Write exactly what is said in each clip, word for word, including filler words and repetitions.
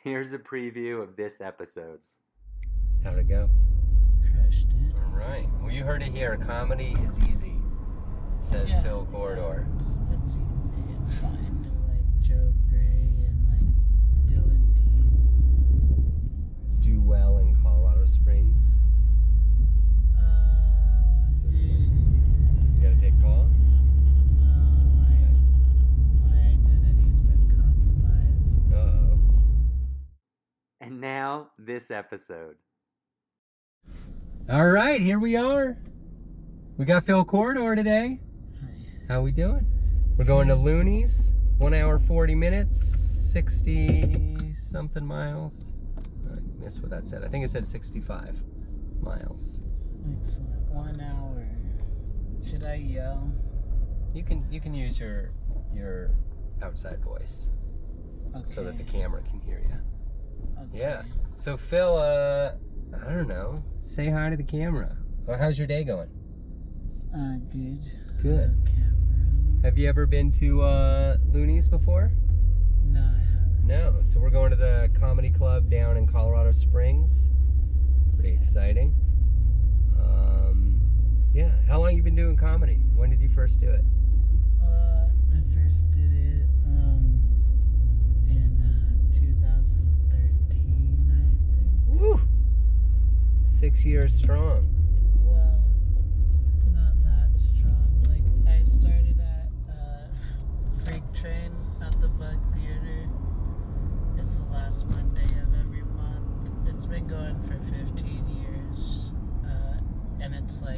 Here's a preview of this episode. How'd it go? Crushed it. All right. Well, you heard it here. Comedy is easy, says Yeah, Phil Corridor. Yeah, it's, it's easy. It's fine to like Joe Gray and like Dylan Dean. Do well in Colorado Springs. Uh, Just dude, You gotta take call? no, my, my identity's been compromised. Uh-oh. And now, this episode. All right, here we are. We got Phil Corridor today. Hi. How we doing? We're going to Loonee's. One hour, forty minutes, sixty something miles. I missed what that said. I think it said sixty-five miles. Excellent. One hour. Should I yell? You can you can use your your outside voice Okay. so that the camera can hear you. Okay. Yeah. So Phil, uh, I don't know. Say hi to the camera. Well, how's your day going? Uh, good. Good. Uh, camera. Have you ever been to uh, Loonee's before? No, I haven't. No. So we're going to the comedy club down in Colorado Springs. Pretty exciting. Um, yeah. How long you been doing comedy? When did you first do it? Uh, I first did it um in uh, two thousand thirteen, I think. Woo! Six years strong. Well, not that strong. Like I started at uh, Freak Train at the Bug Theater. It's the last Monday of every month. It's been going for fifteen years, uh, and it's like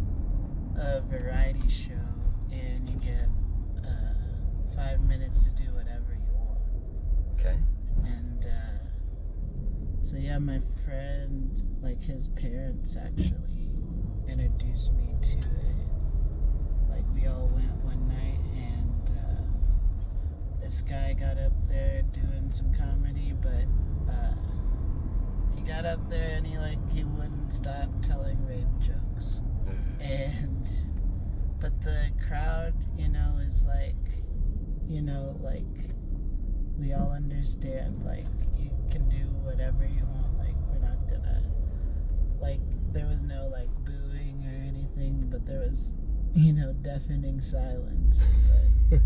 a variety show, and you get uh, five minutes to do whatever you want. Okay. And uh, so yeah, my friend, like his parents actually introduced me to it. Like we all went one night, and uh, this guy got up there doing some comedy, but uh, he got up there and he like he wouldn't stop telling rape jokes. And but the crowd, you know, is like, you know, like we all understand, like you can do whatever you want, like we're not gonna, like there was no like booing or anything, but there was, you know, deafening silence. But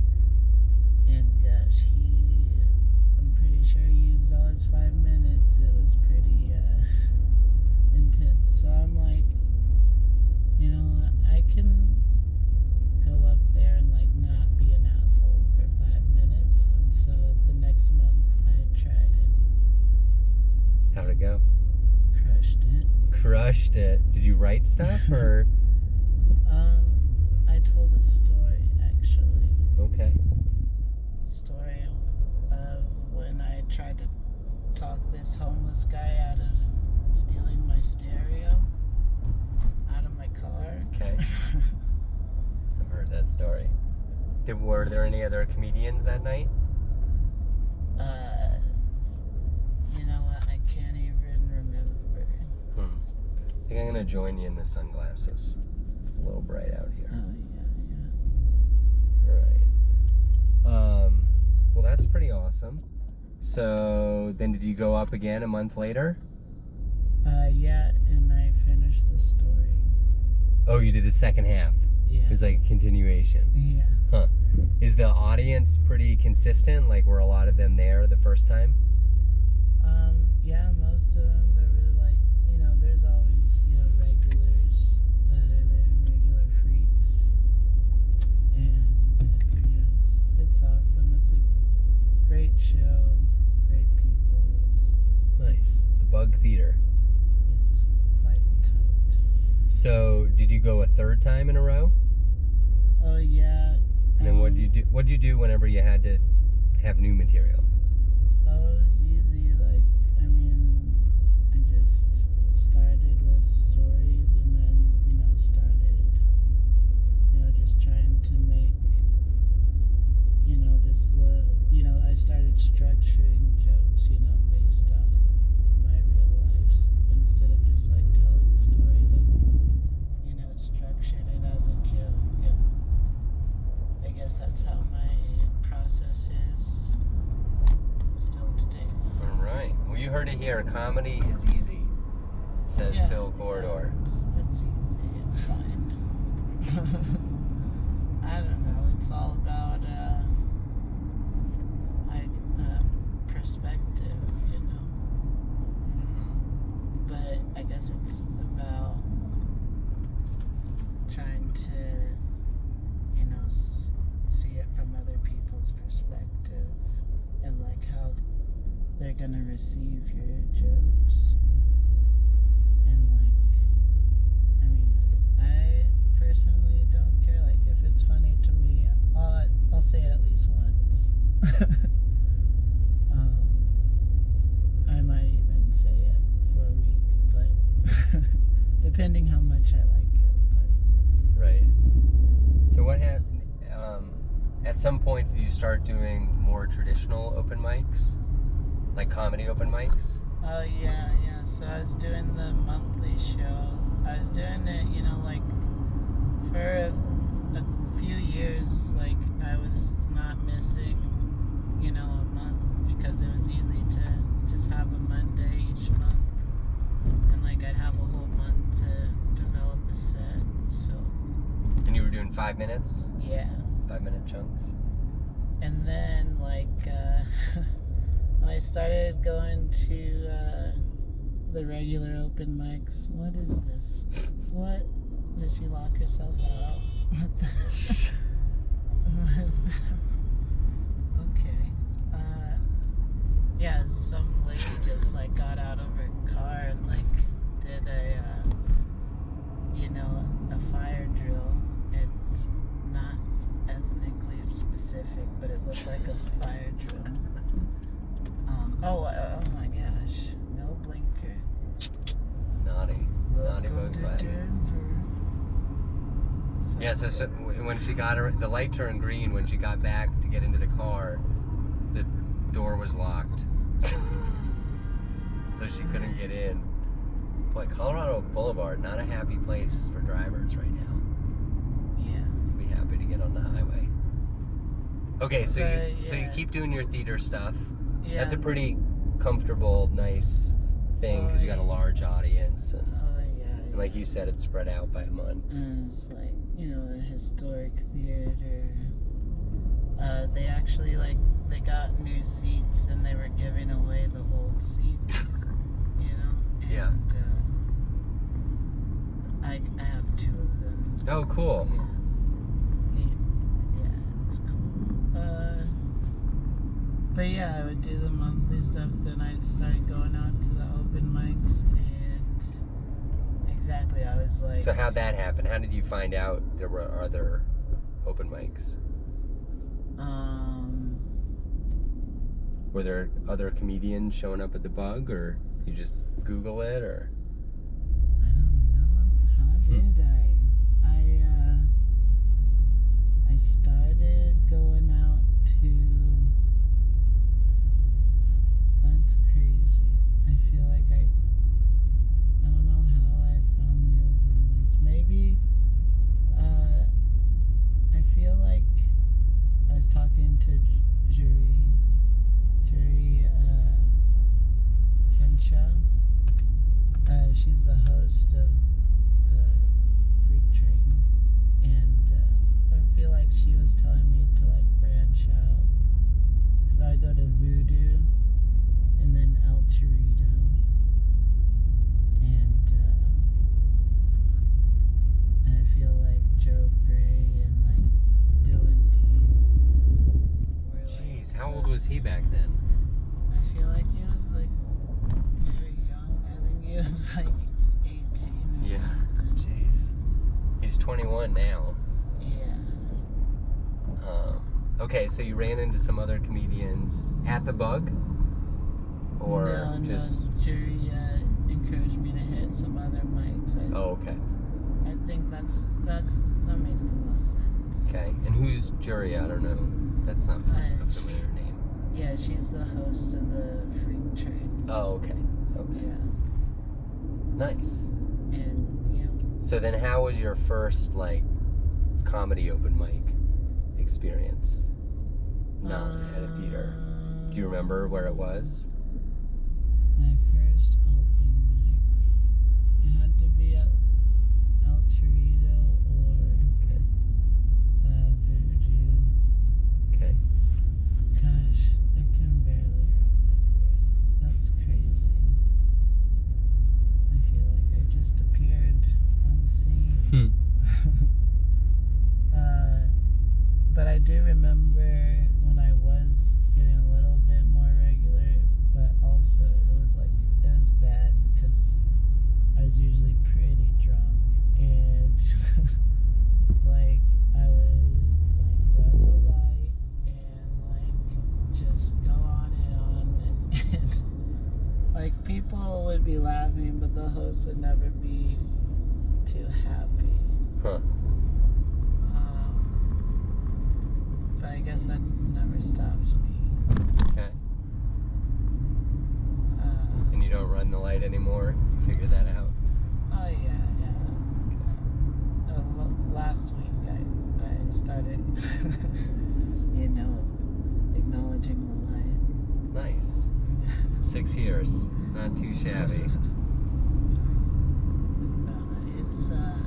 and gosh, he, I'm pretty sure he used all his five minutes. It was pretty uh, intense. So I'm like, you know, I can go up there and like not be an asshole for five minutes. And so the next month I tried it. How'd it go? Crushed it. Crushed it. Did you write stuff or? Um, I told a story actually. Okay. Story of when I tried to talk this homeless guy out of stealing my stereo out of my car. Okay. I've heard that story. Did, were there any other comedians that night? Uh, you know what? I can't even remember. Hmm. I think I'm gonna join you in the sunglasses. It's a little bright out here. Oh yeah, All right. Um. Well, that's pretty awesome. So then, did you go up again a month later? yeah. Uh, yeah, and I finished the story. Oh, you did the second half. Yeah. It was like a continuation. Yeah. Huh. Is the audience pretty consistent? Like, were a lot of them there the first time? Um, yeah, most of them, they're really like, you know, there's always, you know, regulars that are there, regular freaks. And, yeah, it's, it's awesome. It's a great show, great people. It's, Nice. The Bug Theater. it's quite tight. So, did you go a third time in a row? Oh, yeah. And then what um, do you do? What do you do whenever you had to have new material? Oh, it was easy. Like, I mean, I just started with stories and then, you know, started, you know, just trying to make, you know, just, uh, you know, I started structuring jokes, you know, based off my real lives. Instead of just, like, telling stories, I, you know, structured it as a joke. And I guess that's how my process is. you heard it here. Comedy is easy, says Yeah, Phil Corridor. Yeah, it's, it's easy. It's fine. I don't know. It's all about uh, I, uh, perspective, you know. But I guess it's about trying to, you know, s- see it from other people's perspective and like how they're gonna receive your jokes. And like, I mean, I personally don't care. Like, if it's funny to me, I'll, I'll say it at least once. um, I might even say it for a week, but depending how much I like it. But Right. So what happened? Um, at some point, did you start doing more traditional open mics, like comedy open mics? oh yeah, yeah. So I was doing the monthly show. I was doing it, you know, like for a, a few years. Like I was not missing, you know, a month because it was easy to just have a Monday each month, and like I'd have a whole month to develop a set. So And you were doing five minutes, yeah. five minute chunks. And then, like, uh, when I started going to uh, the regular open mics, what is this? What? Did she lock herself out? What the? Okay. Uh, yeah, some lady just, like, got out of her car and, like, did a, uh, you know, a fire drill. It's not ethnically specific, but it looked like a fire drill. Um, oh, uh, oh my gosh. No blinker. Naughty. Naughty Welcome to Volkswagen. Denver. So- Yeah, so, so when she got her, the light turned green when she got back to get into the car, the door was locked. So she couldn't get in. Boy, Colorado Boulevard, not a happy place for drivers right now. Yeah. I'd be happy to get on the highway. Okay, so But, you so you yeah. keep doing your theater stuff. Yeah. That's a pretty comfortable, nice thing because you got a large audience, and, Oh, yeah. and like yeah. you said, it's spread out by a month. And it's like, you know, a historic theater. Uh, they actually, like, they got new seats and they were giving away the old seats, you know? And, Yeah. Uh, I, I have two of them. Oh, cool. Yeah. Neat. Yeah, it's cool. Uh, but yeah, I would do the monthly stuff. Then I started going out to the open mics, and exactly, I was like, So how'd that happen? How did you find out there were other open mics? um, Were there other comedians showing up at the Bug, or you just Google it, or? I don't know. How did I? I uh, I started going out to. That's crazy. I feel like I. I don't know how I found the open mics. Maybe. Uh, I feel like I was talking to Jury. Jury. Uh, Kenshaw. Uh, she's the host of the Freak Train, and uh, I feel like she was telling me to like branch out, because I go to Voodoo, and then El Chorito, and uh, and I feel like Joe Gray and like Dylan Dean were like. Jeez, how the- old was he back then? I feel like he was like very young. I think he was like eighteen or Yeah. something. Jeez. He's twenty-one now. Yeah. Um, okay, so you ran into some other comedians at the Bug? Or no, just... no, Jury uh, encouraged me to hit some other mics. I, Oh, okay. I think that's that's that makes the most sense. Okay. And who's Jury? I don't know. That's not Uh, a she- familiar name. Yeah, she's the host of the Freak Train. Oh, okay. Okay. Yeah, Nice. and yeah. So then how was your first, like, comedy open mic experience? Not at a theater. Do you remember where it was? my first open mic. It had to be at El Torito or Okay. uh, Voodoo. Okay. Gosh, I can barely remember. That's crazy. I feel like I just appeared on the scene. Hmm. uh, but I do remember when I was getting a little bit more regular, but also it was like, it was bad because I was usually pretty drunk and like I would like run the light and like just go on and on and, and like people would be laughing, but the host would never be too happy. Huh. Um, but I guess that never stopped me. Okay. Uh, And you don't run the light anymore? You figured that out? oh yeah, yeah. Uh, well, last week I, I started, you know, acknowledging the light. Nice. Six years. Not too shabby. No, it's uh,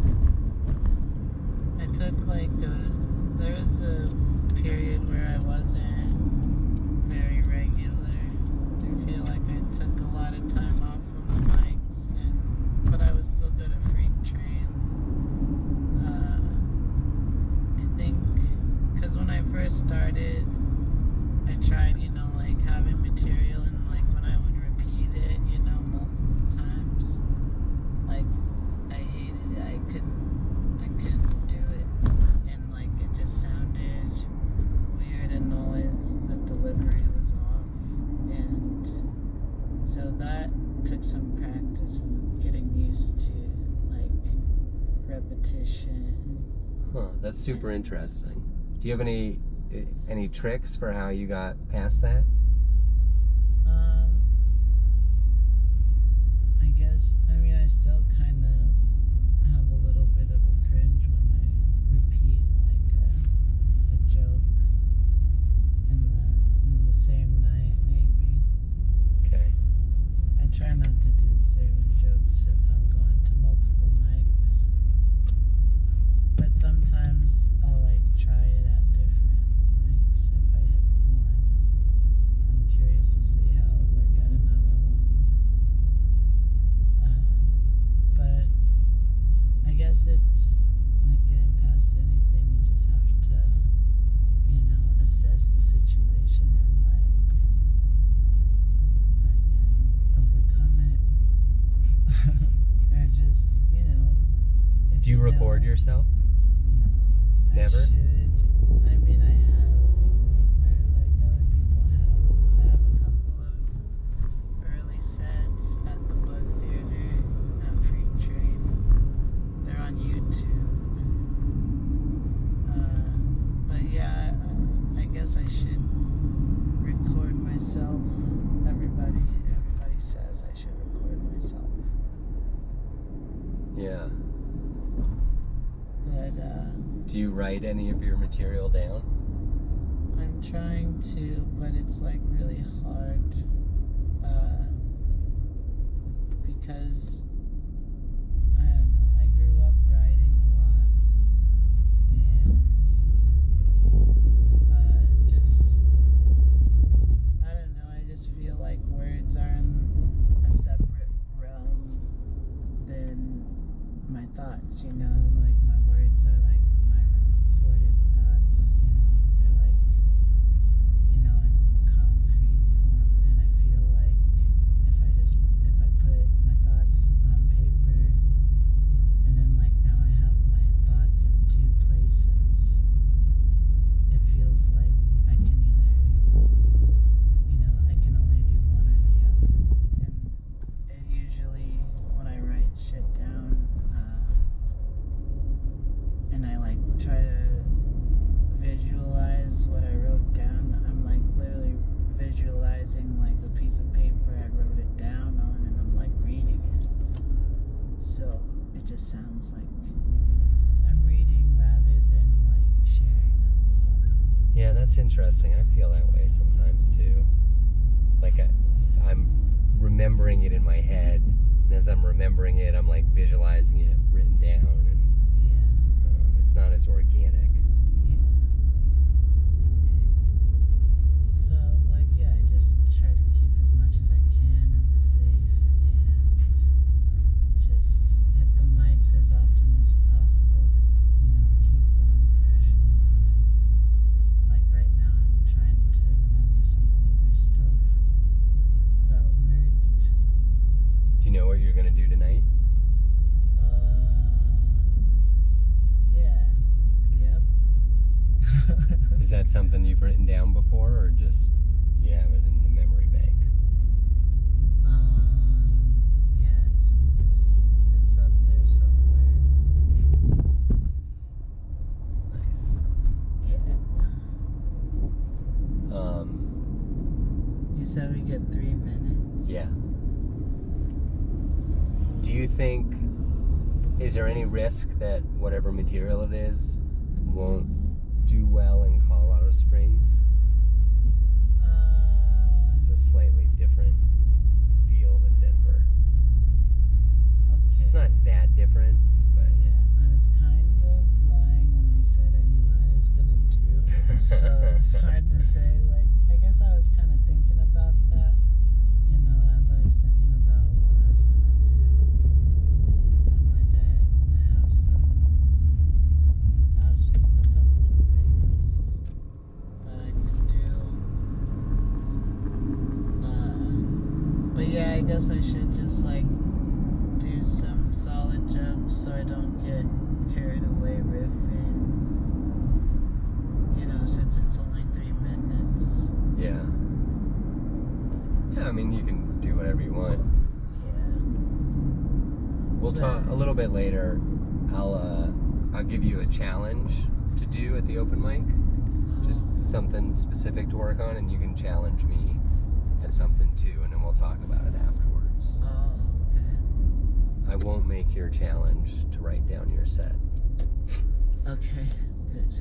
I took like a, there was a period where I wasn't very regular. I feel like I took a lot of time off from the mics, and but I was still good at freak train. Uh, I think because when I first started, I tried, you know, like having material, and like when I would repeat it, you know, multiple times, like I hated it. I couldn't, I couldn't do it, and like it just sounded weird and noise. The delivery was off, and so that took some practice and getting used to like repetition. Huh, that's super interesting. Do you have any any tricks for how you got past that? Um, I guess, I mean, I still kind of have a little bit of a cringe when I repeat like a, a joke in the in the same night, maybe. Okay. I try not to do the same jokes if I'm going to multiple mics, but sometimes I'll like try it at different mics if I hit one. I'm curious to see how it'll work at another one. Uh, but I guess it's like getting past anything. You just have to, you know, assess the situation and like fucking overcome it. Or just, you know. If Do you record know, yourself? No. Never? I should. I mean, I have, or like other people have. I have a couple of early sets at the Bug Theater at Freak Train. They're on YouTube. Uh, but yeah, I, I guess I should record myself. Everybody, everybody says I should record myself. Yeah. But uh, Do you write any of your material down? I'm trying to, but it's like really hard uh, because I don't know. I grew up writing a lot, and uh, just I don't know. I just feel like words are in a separate realm than my thoughts. You know, like my words are like my recorded thoughts. You know, they're like, you know, in concrete form, and I feel like if I just if I put my thoughts on paper, and then like now I have my thoughts in two places, it feels like I can either, you know, I can only do one or the other, and it usually when I write shit down, uh, and I like try to visualize what I wrote down, I'm like literally visualizing like the piece of paper I wrote it down on, and I'm like reading it. So it just sounds like I'm reading rather than like sharing a thought. Yeah, that's interesting. I feel that way sometimes too. Like I, I'm remembering it in my head. And as I'm remembering it, I'm like visualizing it written down, and Yeah. um, it's not as organic. Yeah. So, like, yeah, I just try to keep as much as I can in the safe and just hit the mics as often as possible to, you know, keep them fresh in the mind. Like, right now, I'm trying to remember some older stuff that worked. Do you know what you're gonna do tonight? Uh, yeah. Yep. Is that something you've written down before, or just you have it in the memory bank? Um, yeah, it's it's it's up there somewhere. Nice. Yeah. Um, You said we get three minutes. yeah. Do you think, is there any risk that whatever material it is won't do well in Colorado Springs? Uh, It's a slightly different feel than Denver. okay. It's not that different, but Yeah, I was kind of lying when I said I knew what I was gonna do. So it's hard to say. Like, I guess I was kind of thinking about that, you know, as I was thinking about what I was gonna do. And like, I, I have some, I have just a couple of things that I can do. Uh, but yeah, I guess I should just like do some solid jumps so I don't get carried away riffing. You know, since it's only three minutes. yeah. Yeah, I mean, you can do whatever you want. Yeah. We'll talk a little bit later. I'll uh, I'll give you a challenge to do at the open mic. Just something specific to work on, and you can challenge me at something too, and then we'll talk about it afterwards. Oh, okay. I won't make your challenge to write down your set. Okay, good.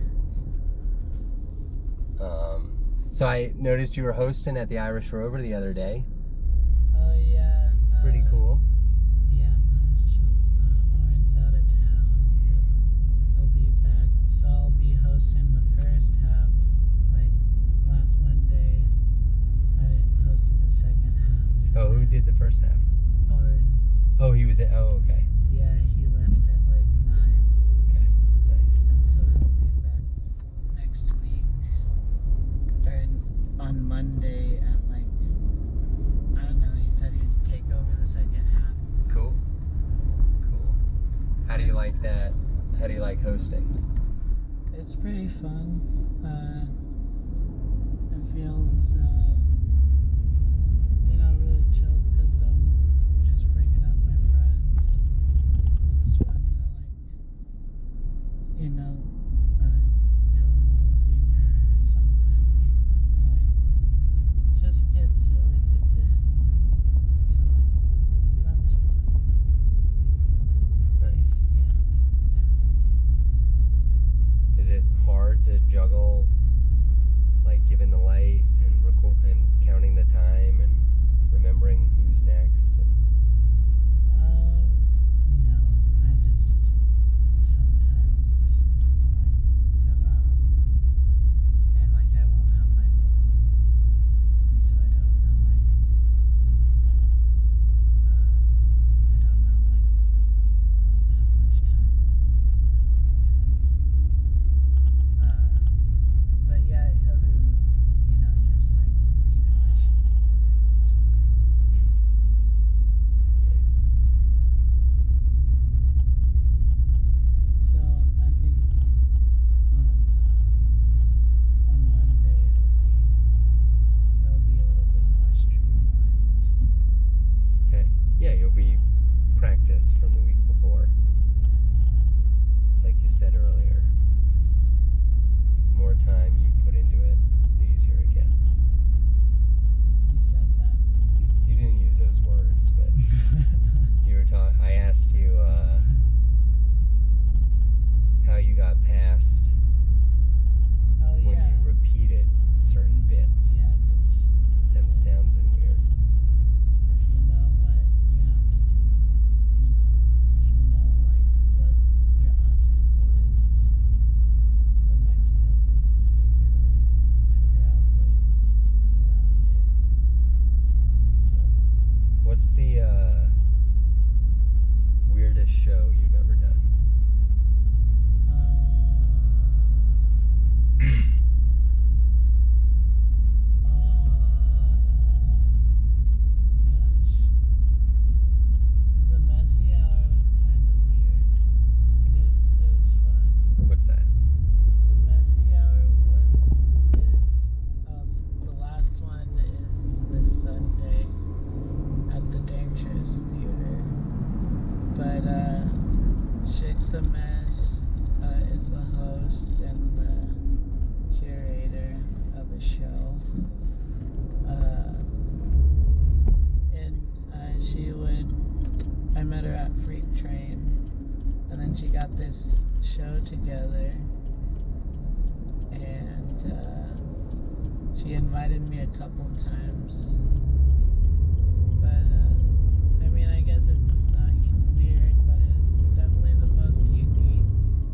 Um, so I noticed you were hosting at the Irish Rover the other day. Oh, yeah. It's pretty uh, cool. Yeah, no, it's chill. Uh, Oren's out of town. He'll be back. So I'll be hosting the first half. Like, last Monday, I hosted the second half. Oh, who did the first half? Oren. Oh, he was at, oh, okay. Yeah, he left at like nine. Okay, nice. And so he'll be back next week. Or on Monday at like, I don't know, he said he'd take over the second half. Cool. Cool. How do you like that? How do you like hosting? It's pretty fun. Uh, it feels, uh, you know, really chill because I'm just bringing up my friends, and it's fun to like, you know, uh, give them a little zinger or something, like just get silly with it. So like, that's fun. Nice. Yeah, like, Is it hard to juggle, like giving the light and record What's the uh, weirdest show you've ever done? The messy hour was kind of weird. It, it was fun. What's that? The messy hour was is um, the last one is this Sunday at the Dangerous Theater. But uh, Shakes a Mess uh, is the host and the curator of the show. Uh, and uh, she would, I met her at Freak Train, and then she got this show together, and uh, she invited me a couple times. But uh, I mean, I guess it's not weird, but it's definitely the most unique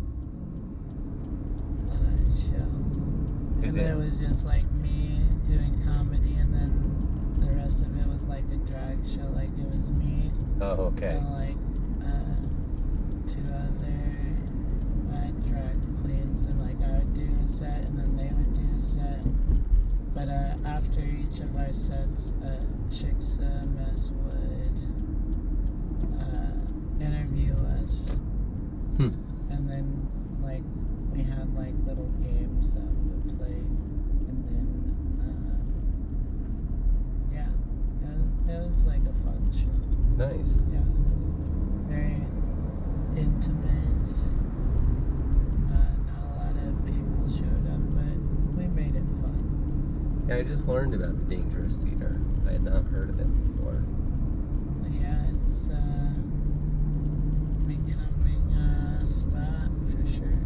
uh, show. Is And it- it was just like me doing comedy, and then the rest of it was like a drag show. Like it was me Oh, okay. and like uh, two other uh, drag queens, and like I would do a set, and then they would do a set. But uh, after each of our sets, uh, Shakes a Mess would uh, interview us, Hmm. and then like we had like little games that we would play, and then uh, yeah, it was, it was like a fun show. Nice. Yeah, very intimate. Uh, not a lot of people showed up, but we made it fun. Yeah, I just learned about the Dangerous Theater. I had not heard of it before. But yeah, it's uh, becoming a spot for sure.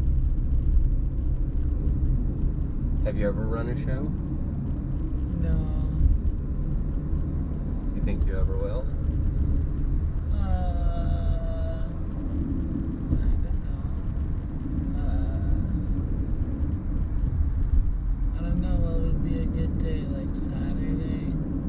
Have you ever run a show? No, You think you ever will? uh, I don't know. Uh, I don't know what would be a good day, like Saturday,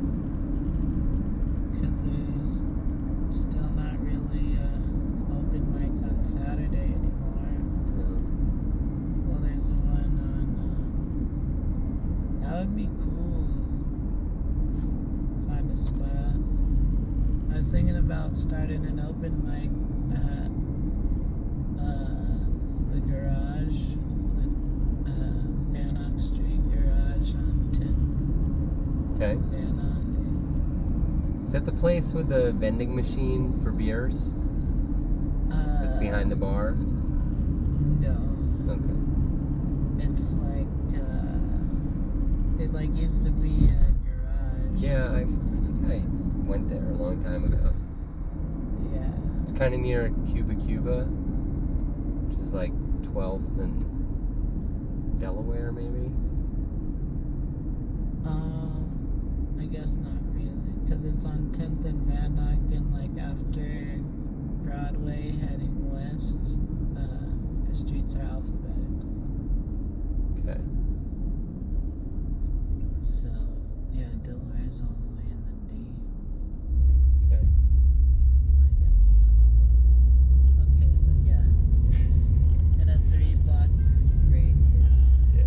because there's still not really uh, open mic on Saturday anymore. No. Well, there's the one on. Uh, that would be cool. Find a spot. I was thinking about starting an open mic at uh, the garage, the uh, Bannock Street Garage on tenth. Okay. Bannock. Is that the place with the vending machine for beers? Uh, That's behind the bar? No. Okay. It's like uh, it like used to be a garage. Yeah, I, I think I went there a long time ago. Yeah. It's kind of near Cuba Cuba, which is like twelfth and Delaware, maybe? Um, I guess not really, because it's on tenth and Van Dyke, and like after Broadway heading west, uh, the streets are alphabetical. Okay. So yeah, Delaware's all the way in the D. Okay. I guess not all the way. Okay, so yeah, it's in a three block radius. Yeah.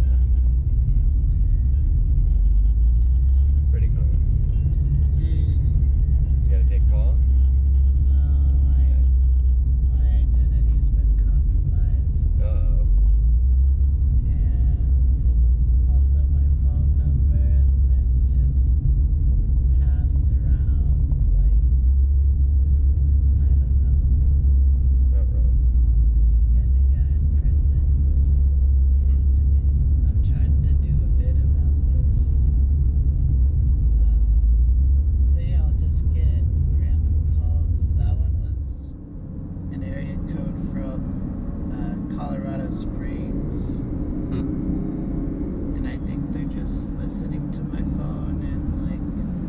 Pretty close. Dude, You gotta take call? no, my, my identity's been compromised. Uh-oh. And also my phone number has been just passed around like, I don't know, Not wrong. this kind of guy in prison. Once again, I'm trying to do a bit about this. Uh, but yeah, I'll just get random calls. That one was an area code from uh, Colorado Springs. Hmm. And I think they're just listening to my phone, and like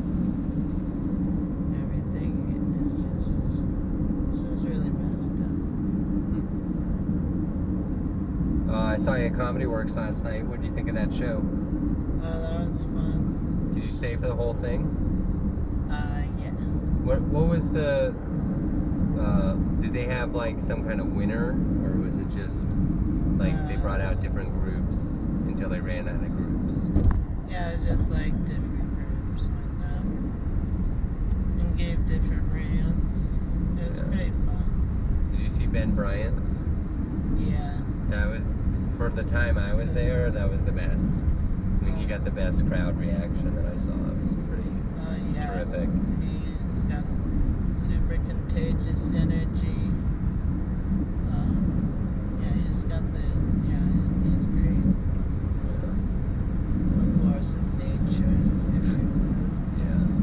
everything is just, this is really messed up. Uh, I saw you at Comedy Works last night. What did you think of that show? Oh, that was fun. Did you stay for the whole thing? Uh, yeah. What what was the? Uh, did they have like some kind of winner, or was it just like they brought out different groups until they ran out of groups? Yeah, it's just like different groups went up and gave different rants. It was Yeah. pretty fun. Did you see Ben Bryant's? Yeah. That was, for the time I was there, that was the best. I think he got the best crowd reaction that I saw. It was pretty Oh yeah. terrific. He's got super contagious energy. Um, yeah, he's got the yeah, he's great. The force of nature, if you will.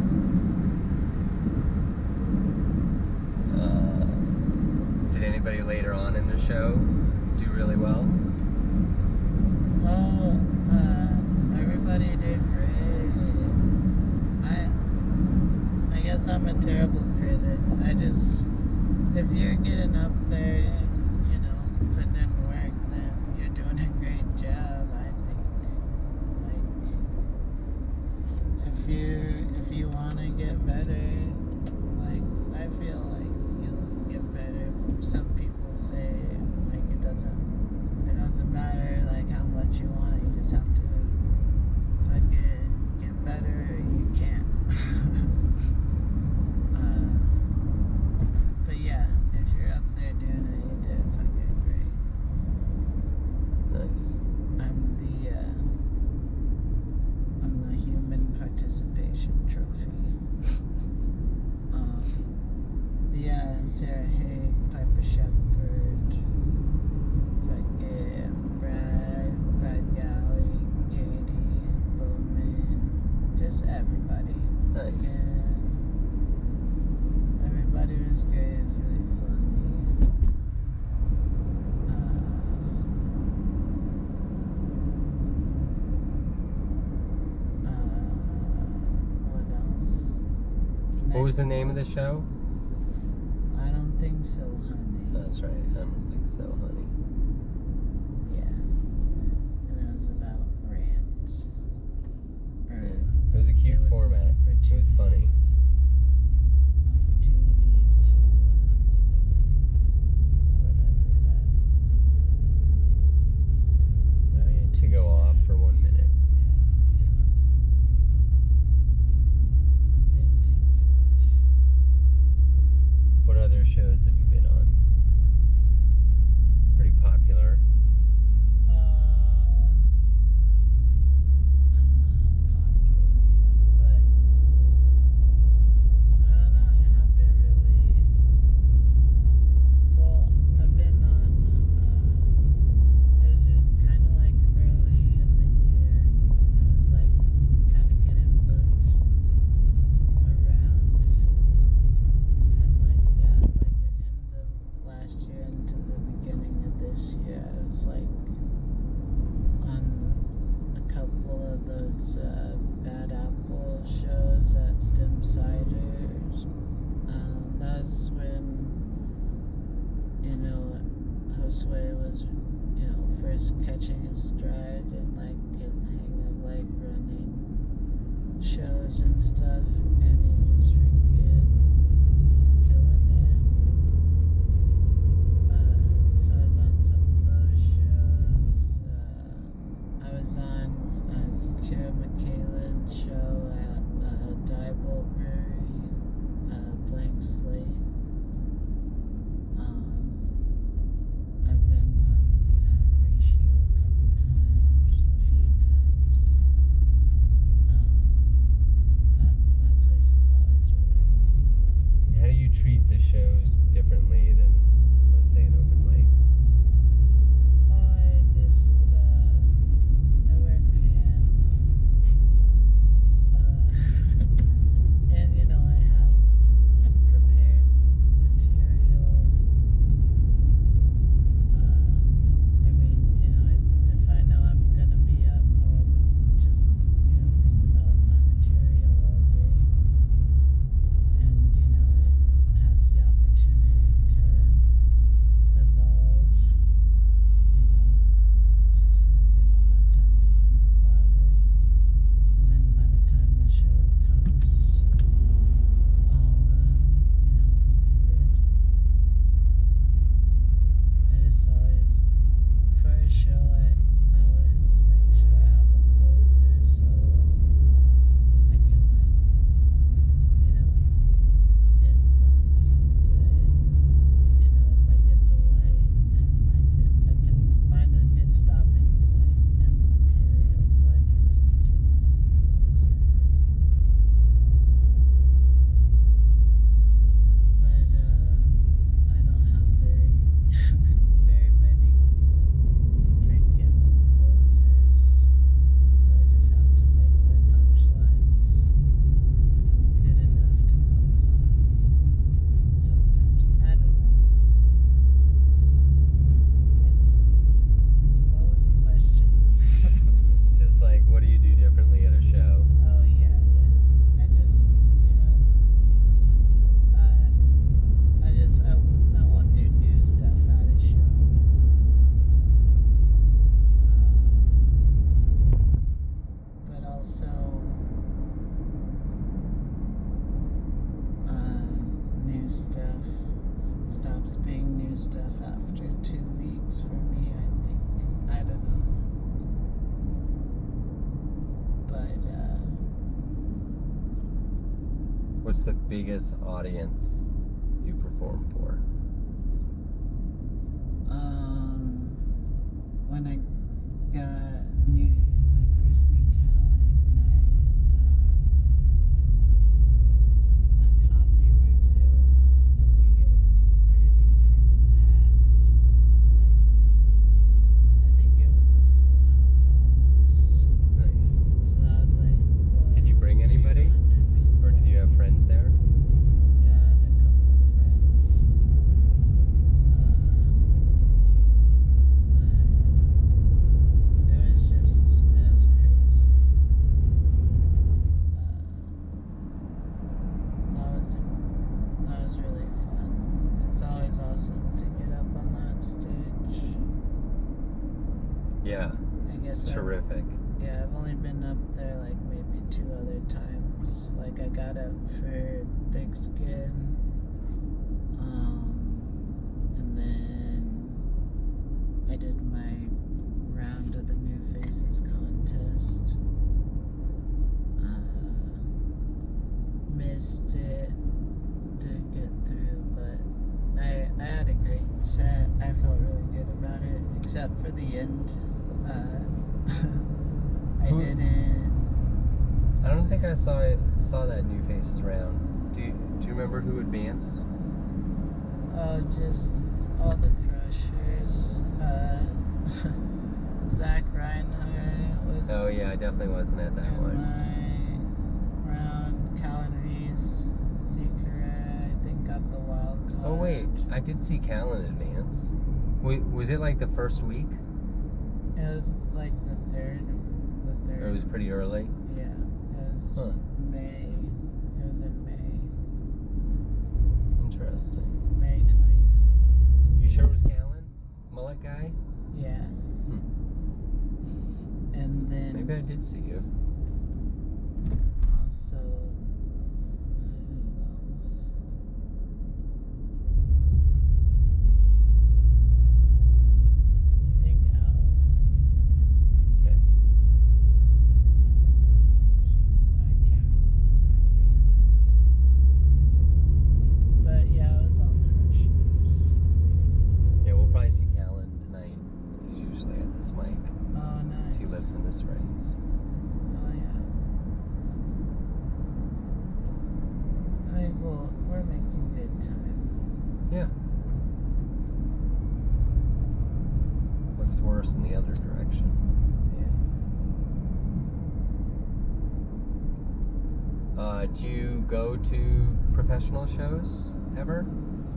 Yeah. Uh, did anybody later on in the show do really well? Oh, uh, everybody did great. I, I guess I'm a terrible critic. I just, if you're getting up there and, you know, putting in work, then you're doing a great job, I think. Like, if you, if you want to get better, like, I feel like you'll get better. Some people say, like, it doesn't It doesn't matter like how much you want, you just have to fucking get better or you can't. uh, but yeah, if you're up there doing it, you did fucking great. Nice. I'm the uh, I'm the human participation trophy. Um, yeah, Sarah Haig, Piper Shepherd, fucking Brad, Brad Galley, Katie, Bowman, just everybody. Nice. And everybody was great, it was really funny. Uh, uh, what else? What was the Next name of the one. show? I don't think so, honey. That's right. I don't think so, honey. Yeah. And it was about rants. Or Yeah. It was a cute it was an format. It was funny. opportunity to, uh, whatever that means. Throw your To two go off for one cents. minute. Yeah. Yeah. Venting sesh. What other shows have you been on? Pretty popular. Uh, I don't know how popular I am, but I don't know. I haven't really. Well, I've been on. Uh, it was kind of like early in the year. I was like kind of getting booked around, and like yeah, it's like the end of last year into the beginning of this year. I was like on a couple of those uh, Bad Apple shows at Stem Ciders. Um, that's when, you know, Josue was, you know, first catching his stride and like getting the hang of like running shows and stuff, and he just freaking, he's killing it. Uh, so I was on some of those shows. Uh, I was on uh, Kira McKaylin's show at uh, Diebold Brewery, uh, Blank Slate. Um, I've been on uh, Ratio a couple times, a few times. Um, that, that place new stuff stops being new stuff after two weeks for me, I think. I don't know. But, uh... What's the biggest audience you perform for? Um... When I got new, my first new talent night, uh, at Comedy Works, it was, I think it was pretty freaking packed. Like, I think it was a full house almost. Nice. So that was like, what, Did you bring anybody? two hundred people. Or did you have friends there? Yeah, I had a couple of friends. Uh, but it was just, it was crazy. Uh, that was, that was really fun. It's always awesome to get up on that stage. Yeah, I guess it's I- terrific. Yeah, I've only been up there like maybe two other times. Like I got up for Thick Skin, um, and then I did my round of the New Faces contest. Uh, missed it, didn't get through, but I I had a great set. I felt really good about it, except for the end. Uh, I Who- didn't. I don't think I saw it, saw that New Faces round. Do you, do you remember who advanced? Oh, just all the crushers. Uh, Zach Reinhardt was. Oh yeah, I definitely wasn't at that in one. my round. Callan Reese, Zikara, I think got the wild card. Oh wait, I did see Callan advance. Wa- Was it like the first week? It was like the third. The third. Or it was pretty early? Yeah, it was Huh. May. It was in May. Interesting. May twenty-second. You sure it was Callan? Mullet guy? Yeah. Hmm. And then. Maybe I did see you. Also, who else? I think Allison. Okay. Allison Roach. I can't. I can't remember. But yeah, it was all crushers. Yeah, we'll probably see Callan tonight. He's usually at this mic. Oh, nice. He lives in the Springs. Oh, yeah. I think we'll, we're making good time. Yeah. Looks worse in the other direction. Yeah. Uh, do you go to professional shows ever?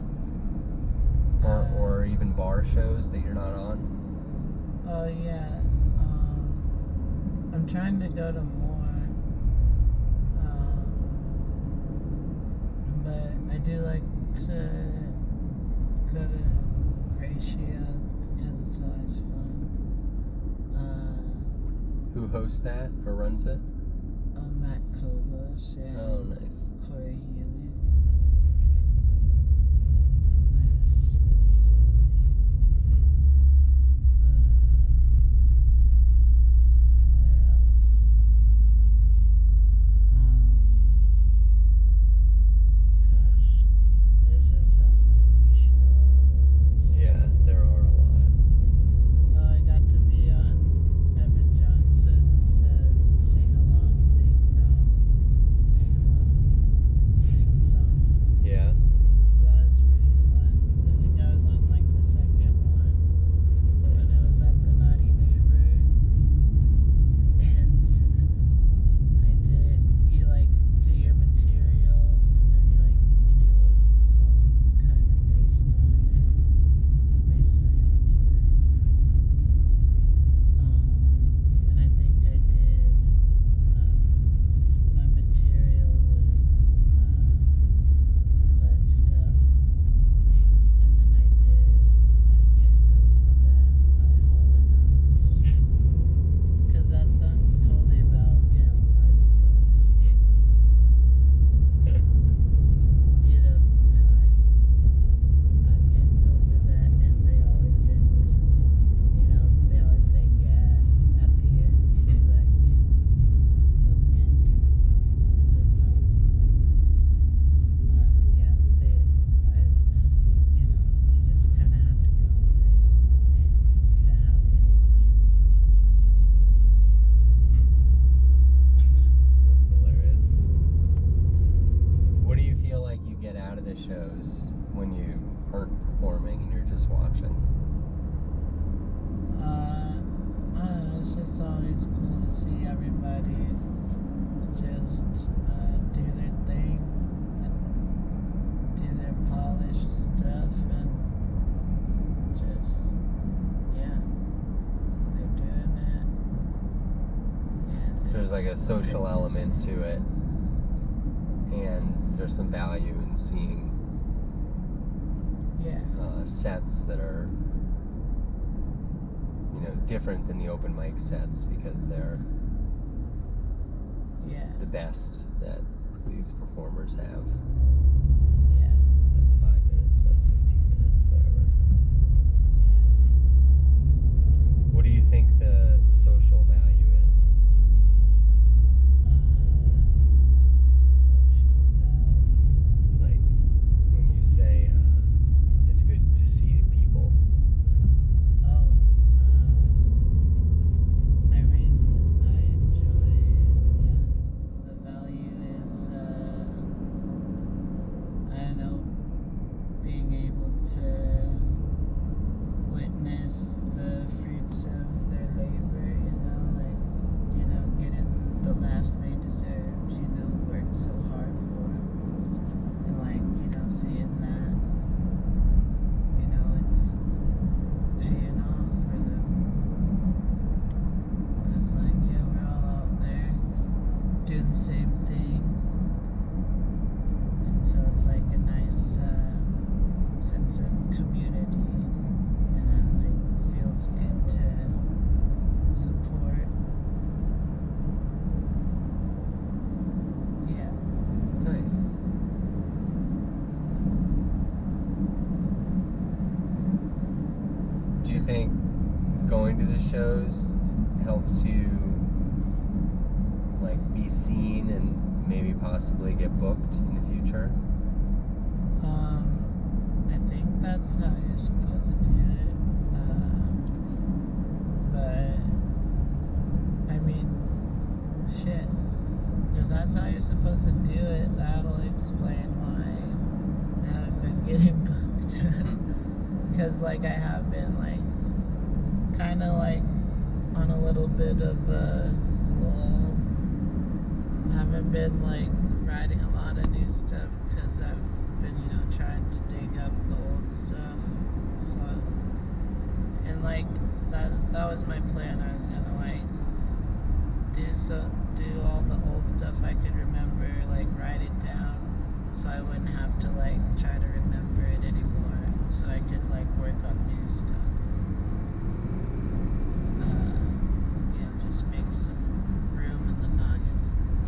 Or, Uh, or even bar shows that you're not on? Oh yeah, um, I'm trying to go to more, um, but I do like to go to Ratio because it's always fun. Uh, Who hosts that or runs it? oh, Matt Kobos and Oh, nice. Corey Healy. There's Marcelli. Where else? Um, gosh, there's just so many shows. Yeah, there are a lot. Oh, I got to be on Evan Johnson's uh, Sing Along Bing Dong, Bing Along like you get out of the shows when you aren't performing and you're just watching? Uh, I don't know, it's just always cool to see everybody just uh, do their thing and do their polished stuff and just, yeah, they're doing it. And There's like a it's social great to element see. to it, and there's some value in seeing Yeah, uh, sets that are, you know, different than the open mic sets because they're yeah, the best that these performers have. yeah, Best five minutes, best fifteen minutes, whatever. What do you think the social value is? uh, social value. Like when you say uh, it's good to see people. Oh, um, I mean, I enjoy, yeah, the value is, uh, I don't know, being able to witness the fruits of their labor, you know, like, you know, getting the laughs they deserve, you know, worked so hard for, and like, you know, seeing that, you know, it's paying off for them. Cause like, yeah, we're all out there doing the same thing. And so it's like a nice uh, sense of community. And it like feels good to support. Yeah. Nice. Do you think going to the shows helps you like be seen and maybe possibly get booked in the future? Um, I think that's how you're supposed to do it. Um, but, I mean, shit. If that's how you're supposed to do it, that'll explain why I haven't been getting booked. Because, like, I have been, like, kind of, like, on a little bit of a lull. I haven't been, like, writing a lot of new stuff because I've been, you know, trying to dig up the old stuff. So, and, like, that that was my plan. I was gonna, like, do so, do all the old stuff I could remember, like, write it down so I wouldn't have to, like, try to remember it anymore, so I could, like, work on new stuff. Uh, yeah, just make some room in the noggin.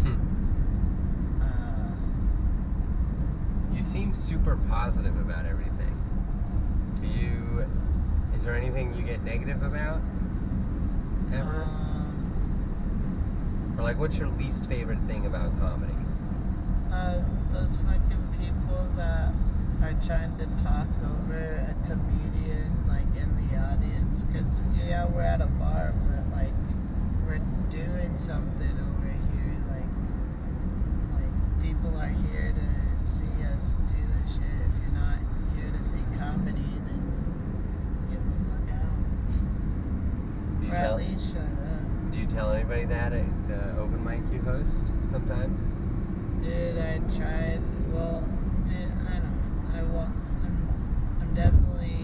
Uh, You seem super positive about everything. Do you, is there anything you get negative about? Ever? um, Or like what's your least favorite thing about comedy? uh, those fucking people that are trying to talk over a comedian, like, in the audience. Because, yeah, we're at a bar, but, like, we're doing something over here. Like, like people are here to see us do their shit. If you're not here to see comedy, then get the fuck out. Do you Or at tell, least shut up. do you tell anybody that at the open mic you host sometimes? Dude, I tried. Well, dude, I don't know. I want. I'm. I'm definitely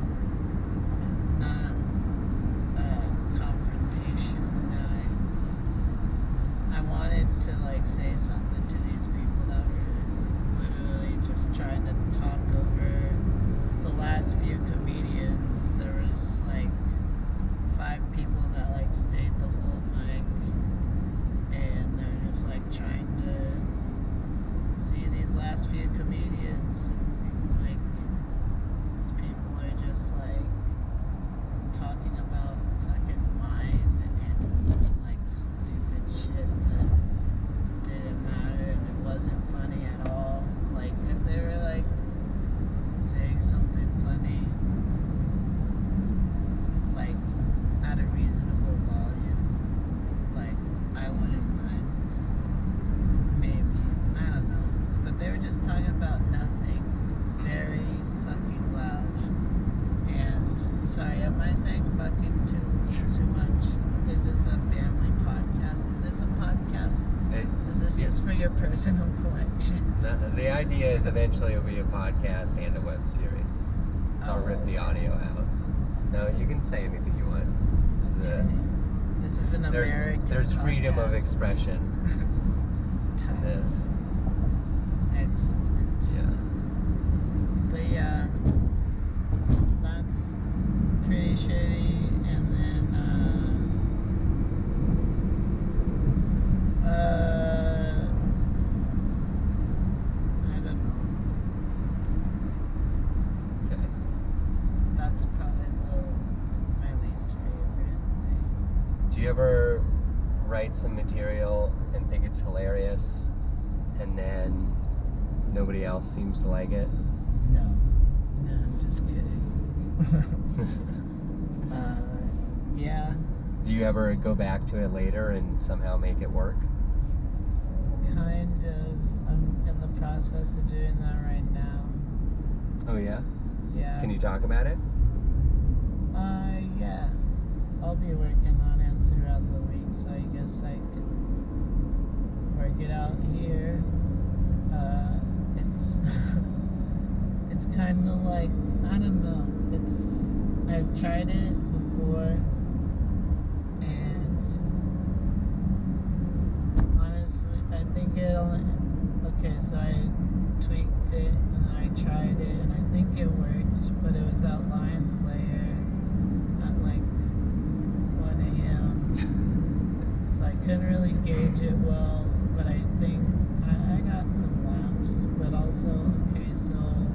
not a confrontational guy. I wanted to like say something to these people that were literally just trying to talk over the last few comedians. There was like five people that like stayed the whole mic, and they're just like trying to see these last few comedians, and like these people are just like talking about fucking wine and like stupid shit that didn't matter and it wasn't funny at all. Like if they were like saying something funny, like at a reasonable volume, like I wouldn't mind. Maybe. I don't know. But they were just talking about personal collection. The, the idea is eventually it'll be a podcast and a web series. So I'll Oh, rip the okay. audio out. No, you can say anything you want. This is, a, Okay. This is an there's, American there's freedom of podcast. expression in Time. this. Excellent. Yeah. But yeah, that's pretty shitty. And then, uh, uh, I don't know. Okay. That's probably the, my least favorite thing. Do you ever write some material and think it's hilarious and then nobody else seems to like it? No, no, I'm just kidding. uh, yeah, Do you ever go back to it later and somehow make it work? kind of. I'm in the process of doing that right now. Oh yeah? Yeah. Can you talk about it? Uh, yeah. I'll be working on it throughout the week, so I guess I could work it out here. Uh, it's it's kind of like, I don't know. It's I've tried it before, and honestly, I think it only. Okay, so I tweaked it and then I tried it, and I think it worked, but it was at Lions Lair at like one a.m. So I couldn't really gauge it well, but I think I, I got some laps. But also, okay, so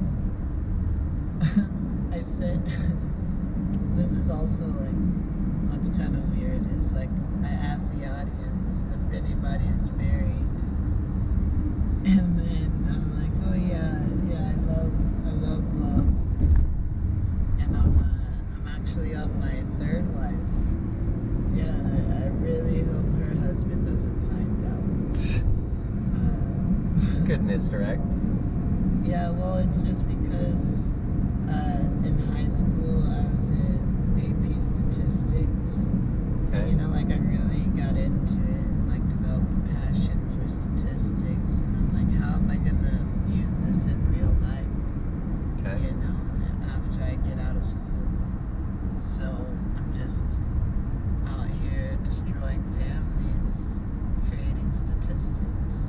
I said, this is also like, what's kind of weird is like, I asked the audience if anybody is married, and then I'm like, oh yeah, yeah, I love, I love love, and I'm, uh, I'm actually on my third wife. Yeah, and I, I really hope her husband doesn't find out. Uh, It's a good misdirect. Yeah, well, it's just because uh, in high school I was in A P statistics. Okay. You know, like I really got into it and like developed a passion for statistics. And I'm like, how am I gonna use this in real life? Okay. You know, after I get out of school. So I'm just out here destroying families, creating statistics.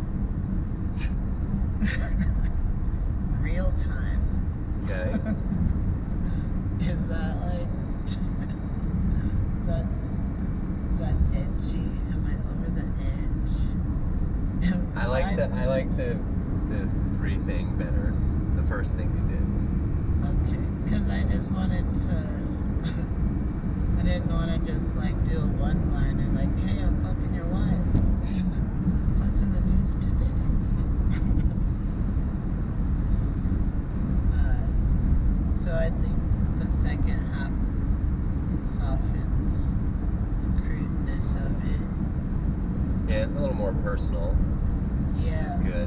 Real time. Okay. Is that like is that is that edgy? Am I over the edge? Am I like the I like the the three thing better. The first thing you did. Okay, because I just wanted to. I didn't want to just like do a one liner like, "Hey, I'm fucking your wife." What's in the news today? uh, so I think the second half softens the crudeness of it. Yeah, it's a little more personal, which Yeah. is good.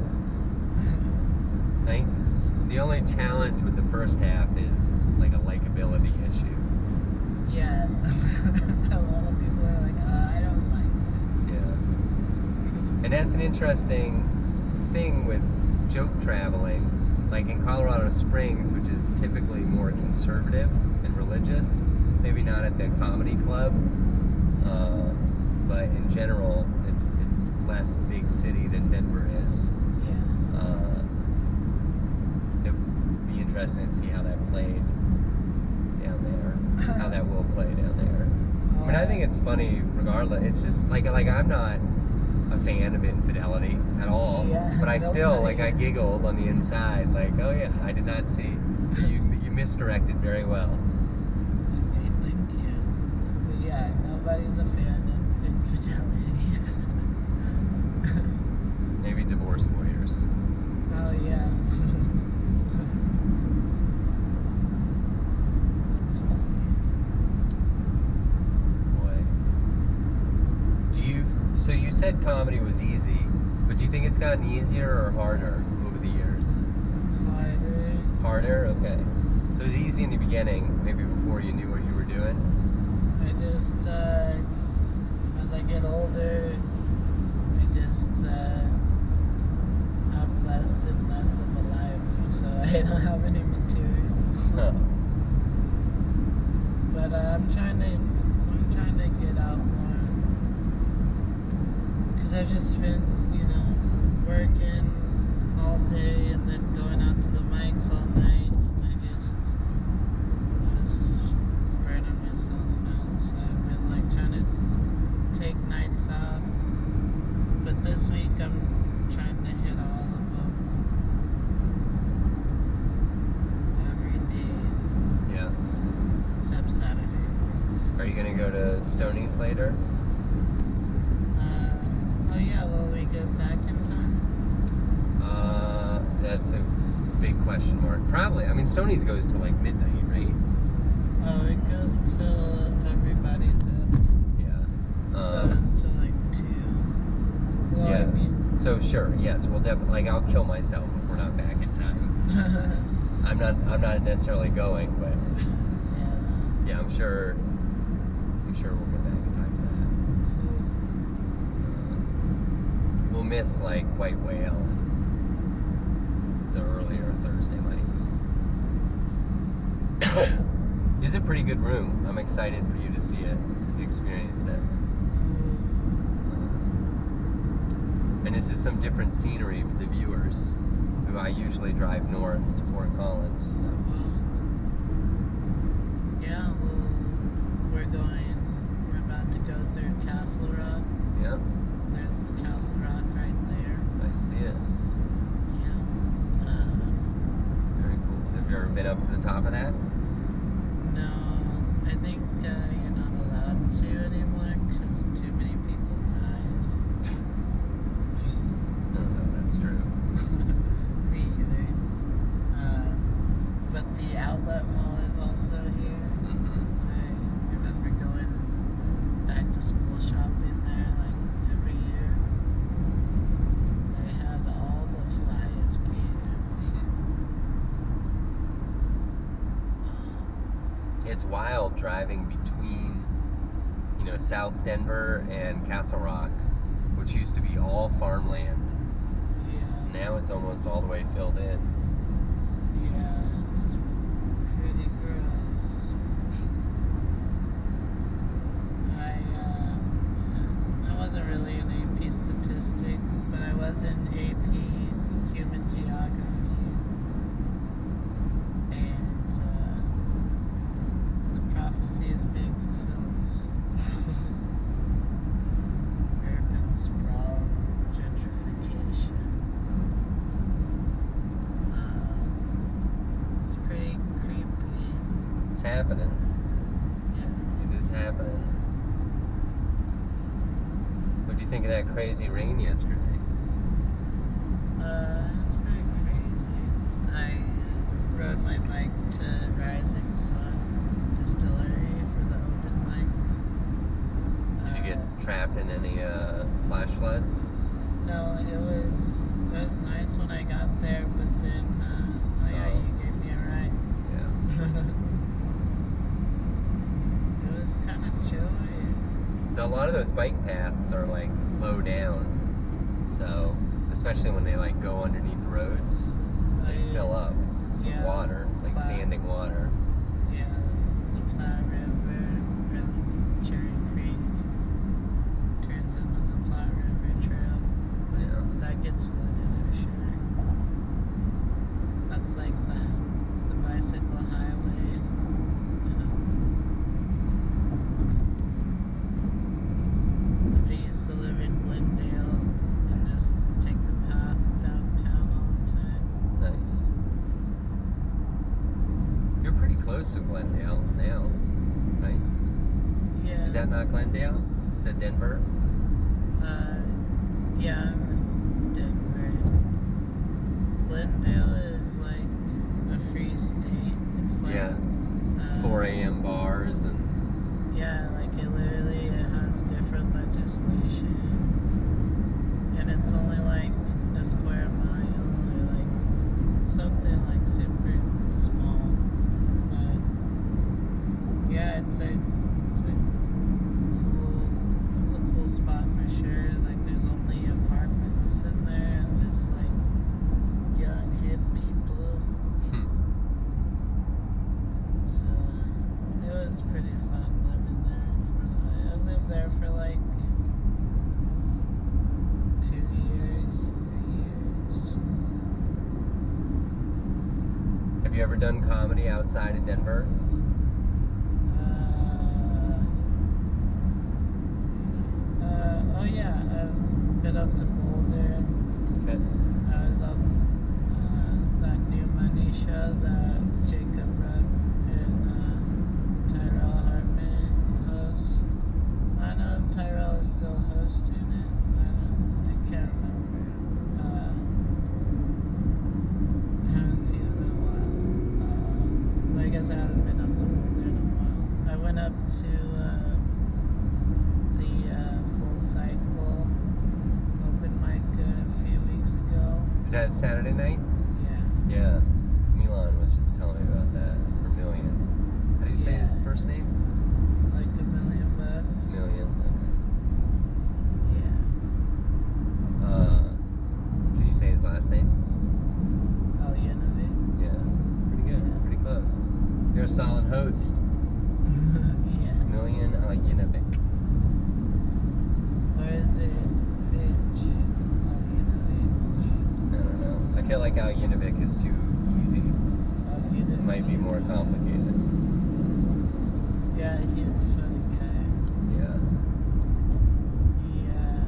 I think the only challenge with the first half is like a likability issue. Yeah. A lot of people are like, oh, I don't like Yeah. And that's an interesting thing with joke traveling. Like in Colorado Springs, which is typically more conservative and religious, maybe not at the comedy club, uh, but in general, it's it's less big city than Denver is. Yeah. Uh, it'd be interesting to see how that played down there, how that will play down there. I mean, I think it's funny regardless. It's just like like I'm not a fan of infidelity at all, Yeah, but I still nobody like I is. giggled on the inside, like, oh yeah, I did not see. You you misdirected very well. Okay, thank you. But yeah, nobody's a fan of infidelity. Maybe divorce lawyers. Oh yeah. That's funny. Boy. Do you? So you said comedy was easy, but do you think it's gotten easier or harder over the years? Harder. Harder? Okay. So it was easy in the beginning, maybe before you knew what you were doing? I just, uh, as I get older, I just, uh, they don't have any material. Huh. But uh, I'm trying to, I'm trying to get out more. Cause I've just been, you know, working all day and then going out to the mics all night, and I just, just burning myself out. So I've been like trying to take nights off. But this week I'm trying to hit all of them every day. Yeah. Except Saturdays. Are you gonna go to Stoney's later? Uh, oh yeah, will we get back in time? Uh, that's a big question mark. Probably. I mean, Stoney's goes to like midnight, right? Oh, it goes till everybody's up. Yeah. Seven to like two. Well, yeah. I mean, So sure, yes, we'll definitely. Like, I'll kill myself if we're not back in time. I'm not. I'm not necessarily going, but yeah, yeah, I'm sure. I'm sure we'll get back in time for that. Um, we'll miss like White Whale and the earlier Thursday nights. It's a pretty good room. I'm excited for you to see it, experience it. Um, and this is some different scenery for the viewers, who I usually drive north to Fort Collins. So. yeah, well, we're going, we're about to go through Castle Rock. Yeah, There's the Castle Rock right there. I see it. Yeah. Uh, Very cool. Have you ever been up to the top of that? no, I think uh, you're not allowed to anymore because too many people died. No, no, that's true. Me either. Uh, but the outlet mall is also here. Mm-hmm. I remember going back to school shopping there like every year. They had all the flyest gear. It's wild driving between, you know, South Denver and Castle Rock, which used to be all farmland. Yeah, Now it's almost all the way filled in. yeah, it's pretty gross. I, uh, I wasn't really in A P statistics, but I was in A P human geography. And, uh, the prophecy is being fulfilled. Urban sprawl, gentrification. Uh, it's pretty creepy. It's happening. Yeah. It is happening. What do you think of that crazy rain yesterday? Uh, it's pretty crazy. I rode my bike to Rising Sun Distillery for the open mic. Did you get Uh, trapped in any uh, flash floods? No, it was it was nice when I got there, but then uh, oh yeah, Oh. you gave me a ride. Yeah. It was kind of chilly. Now, a lot of those bike paths are like low down, so especially when they like go underneath roads, they I- fill up with yeah, water, like Pla- standing water. Yeah, the Platte River or the Cherry Creek turns into the Platte River Trail. But Yeah. that gets flooded for sure. That's like the the bicycle highway. I used to live in Glendale and just take the path downtown all the time. Nice. You're pretty close to Glendale now, right? Yeah. Is that not Glendale? Is that Denver? Uh, yeah, I'm in Denver. Glendale is like a free state. It's like Yeah. uh, four a.m. bars and Yeah, like it literally it has different legislation, and it's only like a square mile or like something like super small. But yeah, it's a it's a cool it's a cool spot for sure. Like there's only apartments in there and just like young hip people. you ever done comedy outside of Denver? Uh, uh, oh yeah, I've been up to Boulder. Okay. I was on uh, that New Money show that Jacob Rudd and uh, Tyrell Hartman host. I don't know if Tyrell is still hosting it. I don't. I can't remember. Uh, I haven't seen him in a while. Uh, but I guess I haven't been up to Boulder in a while. I went up to uh, the uh, Full Cycle open mic a few weeks ago. Is that Saturday night? Yeah. Yeah. Milan was just telling me about that. Or Million. How do you say Yeah. his first name? Like a million bucks. Million. Yeah. Okay. Uh, can you say his last name? Aljanovic. Yeah. Pretty good. Yeah. Pretty close. You're a solid host. Yeah. Million Aljanovic. Or is it Vitch? Aljanovic. I don't know. I feel like Aljanovic is too easy. Aljanovic. It might be more complicated. Yeah, he's a funny guy. Yeah. He, uh,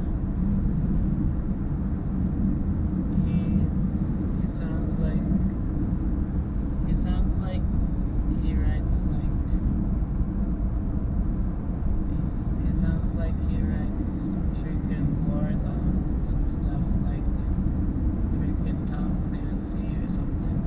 he, he sounds like, he sounds like he writes like, he's, he sounds like he writes freaking lore novels and stuff like freaking Tom Clancy or something.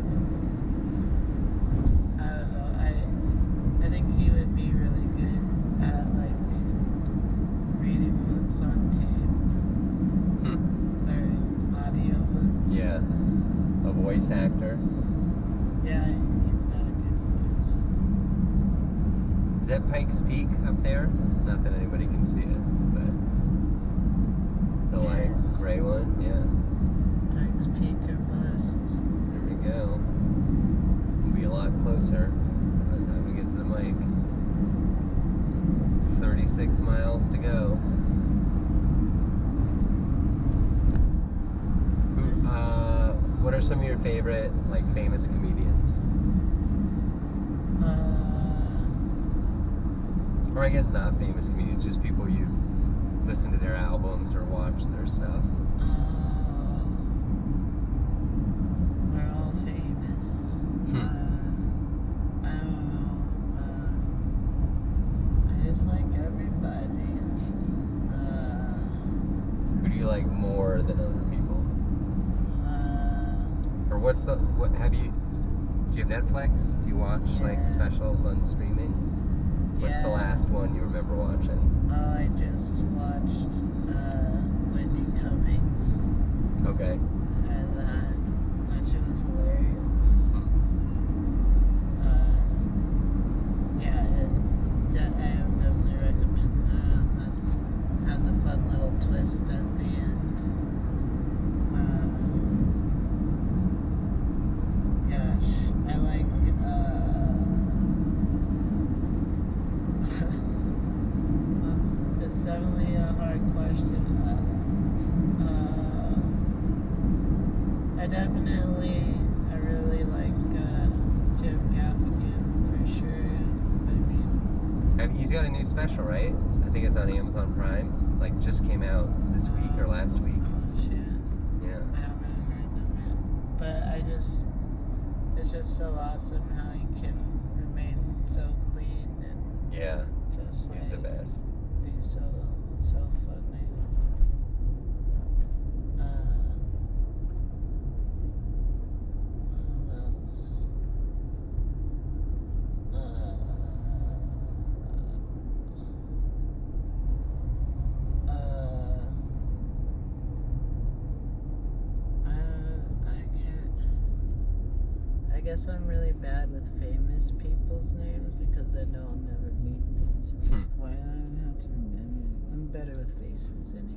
I don't know, I, I think he would be really good at like reading books on tape Hmm. or audio books. Yeah. A voice actor. Yeah, he's got a good voice. Is that Pikes Peak up there? Not that anybody can see it, but the like Yes. gray one, yeah. Pikes Peak or bust. There we go. We'll be a lot closer by the time we get to the mic. thirty-six miles to go. Who, uh, what are some of your favorite, like, famous comedians? Uh, Or I guess not famous comedians, just people you've listened to their albums or watched their stuff. uh, we're all famous. Hmm. Uh, I don't know. Uh, I just like everybody. Uh, Who do you like more than other people? uh, Or what's the, what have you, do you have Netflix? Do you watch like Yeah. specials on streaming? What's the Yeah. last one you remember watching? Oh, I just watched uh, Whitney Cummings, Okay. and that that shit was hilarious. Hmm. Uh, yeah, it, de- I would definitely recommend that. That has a fun little twist at the end. Uh, gosh, I like. Uh, That's, it's definitely a hard question. Uh, uh, I definitely, I really like uh, Jim Gaffigan for sure. I mean, And he's got a new special, right? I think it's on Amazon Prime. Like just came out this week or last week. oh shit, Yeah. I haven't heard of it. But I just, it's just so awesome how he can remain so clean and Yeah. just like He's the best. he's so so funny. Uh, who else? Uh, uh, I I can't. I guess I'm really bad with famous people's names because I know I'll never meet them. So Hmm. why do I even have to remember? I'm better with faces anyway.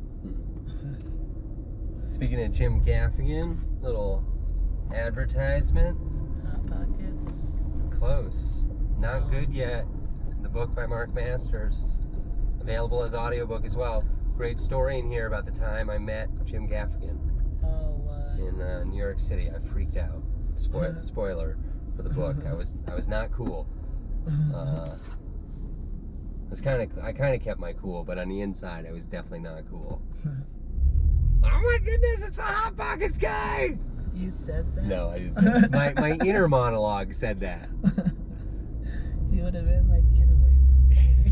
Speaking of Jim Gaffigan, little advertisement. Hot Pockets. Close. Not good yet. The book by Mark Masters. Available as audiobook as well. Great story in here about the time I met Jim Gaffigan Oh, uh, in uh, New York City. I freaked out. Spoil, spoiler for the book. I was I was not cool. Uh, I was kind of I kind of kept my cool, but on the inside, I was definitely not cool. Oh my goodness! It's the Hot Pockets guy. You said that? No, I didn't. My my inner monologue said that. You would have been like, get away from me.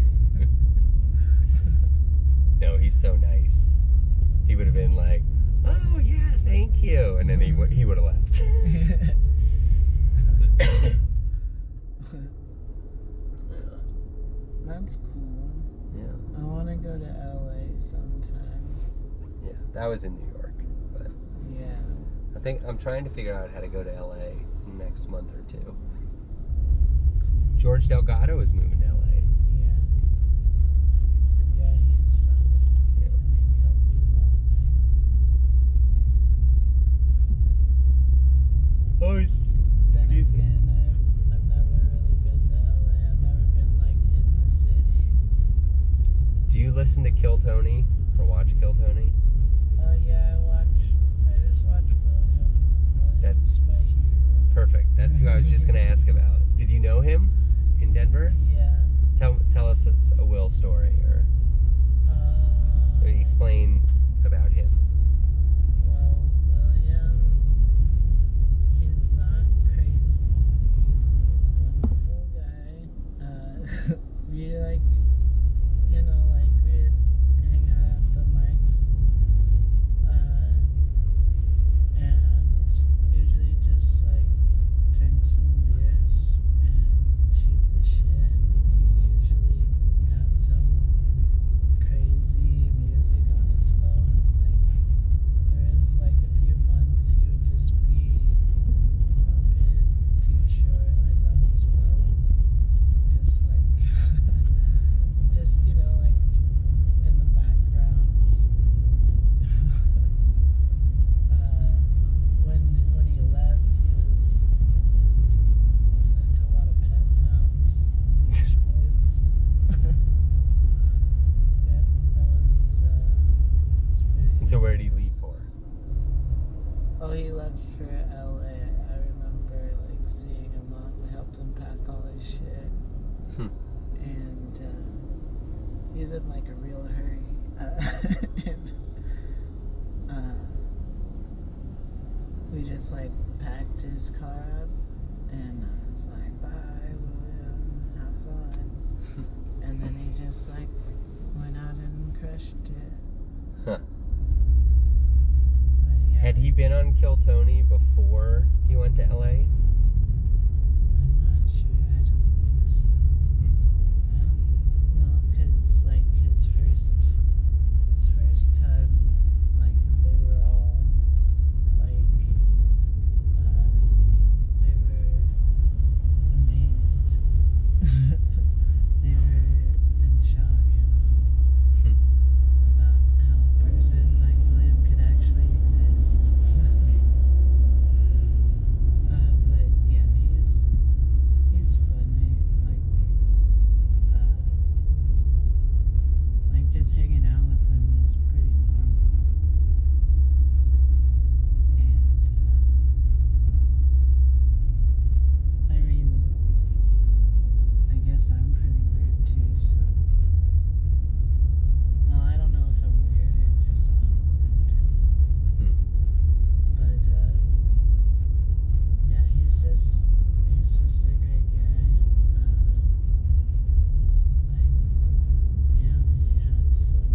No, he's so nice. He would have been like, oh yeah, thank you, and then he would he would have left. That's cool. Yeah. I want to go to L A sometime. Yeah, that was in New York, but Yeah. I think I'm trying to figure out how to go to L A next month or two. George Delgado is moving to L A. Yeah. Yeah, he's funny. Yeah. I think he'll do well there. Oh, Then excuse me. again, I've, I've never really been to L A. I've never been like in the city. Do you listen to Kill Tony or watch Kill Tony? Oh yeah, I watch. I just watch William. William's That's my hero. Perfect. That's who I was just gonna ask about. Did you know him in Denver? Yeah. Tell tell us a, a Will story or Uh, explain about him. Well, William, he's not crazy. He's a wonderful guy. Uh, we like, you know, like we'd hang out at the mics, uh, and usually just like drink some beers and shoot the shit. He's usually got some crazy music on his phone. Like there is like a few months he would just be bumping Too Short like on his phone, just like just you know like in the background. uh, when when he left, he was he was listening, listening to a lot of Pet Sounds, Beach Boys. Yeah, that was, uh, was pretty. And so where did he leave for? Oh, he left for L A. I remember like seeing him off. I helped him pack all his shit, Hmm. and uh, he's in like a real hurry. Uh, and uh, we just like packed his car up, and I was like, "Bye, William. Have fun." And then he just like went out and crushed it. Huh. But, yeah, Had he been on Kill Tony before he went to L A? I'm not sure. I don't think so. I don't know, cause like his first, his first time, like they were all like, uh, they were amazed. They were in shock and awe Hmm. about how a person like William could actually exist. uh, but yeah, he's he's funny. Like, uh, like just hanging out with him, he's pretty normal. And uh, I mean, I guess I'm pretty weird too. So, well, I don't know if I'm weird or just awkward. Hmm. But uh, yeah, he's just he's just a great guy. Uh, like yeah, we had some.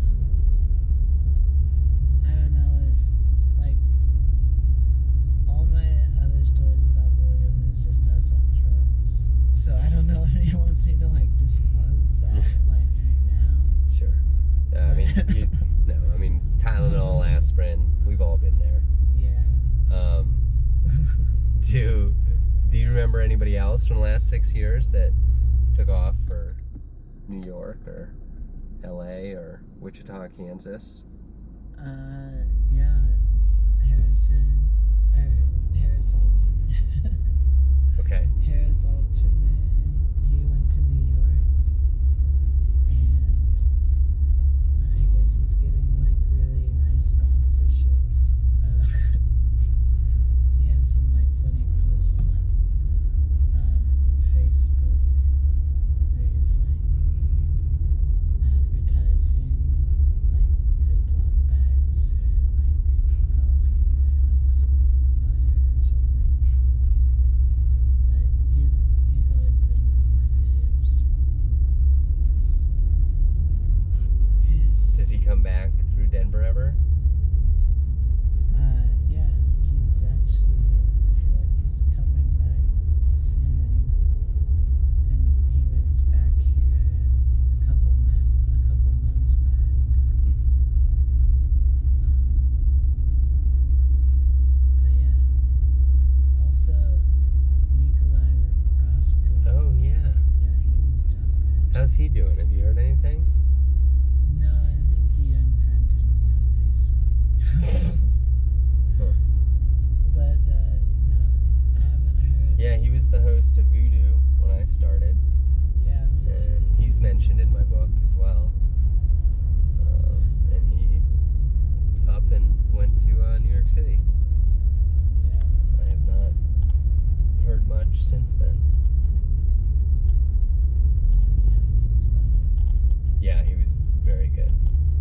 Uh, I don't know if like all my other stories about William is just us on drugs. So I don't know if he wants me to like disclose that like right now. Sure. Uh, I mean, you, no. I mean, Tylenol, aspirin. We've all been there. Yeah. Um, do Do you remember anybody else from the last six years that took off for New York or L A or Wichita, Kansas? Uh, yeah, Harrison, or Harris Alterman. Okay. Harris Alterman, he went to New York, and I guess he's getting like really nice sponsorships. Uh, he has some like funny How's he doing? Have you heard anything? No, I think he unfriended me on Facebook. Huh. But, uh, no, I haven't heard. Yeah, he was the host of Voodoo when I started. Yeah, me too. And he's mentioned in my book as well. Um, and he up and went to uh, New York City. Yeah. I have not heard much since then. Yeah, he's funny. Yeah, he was very good.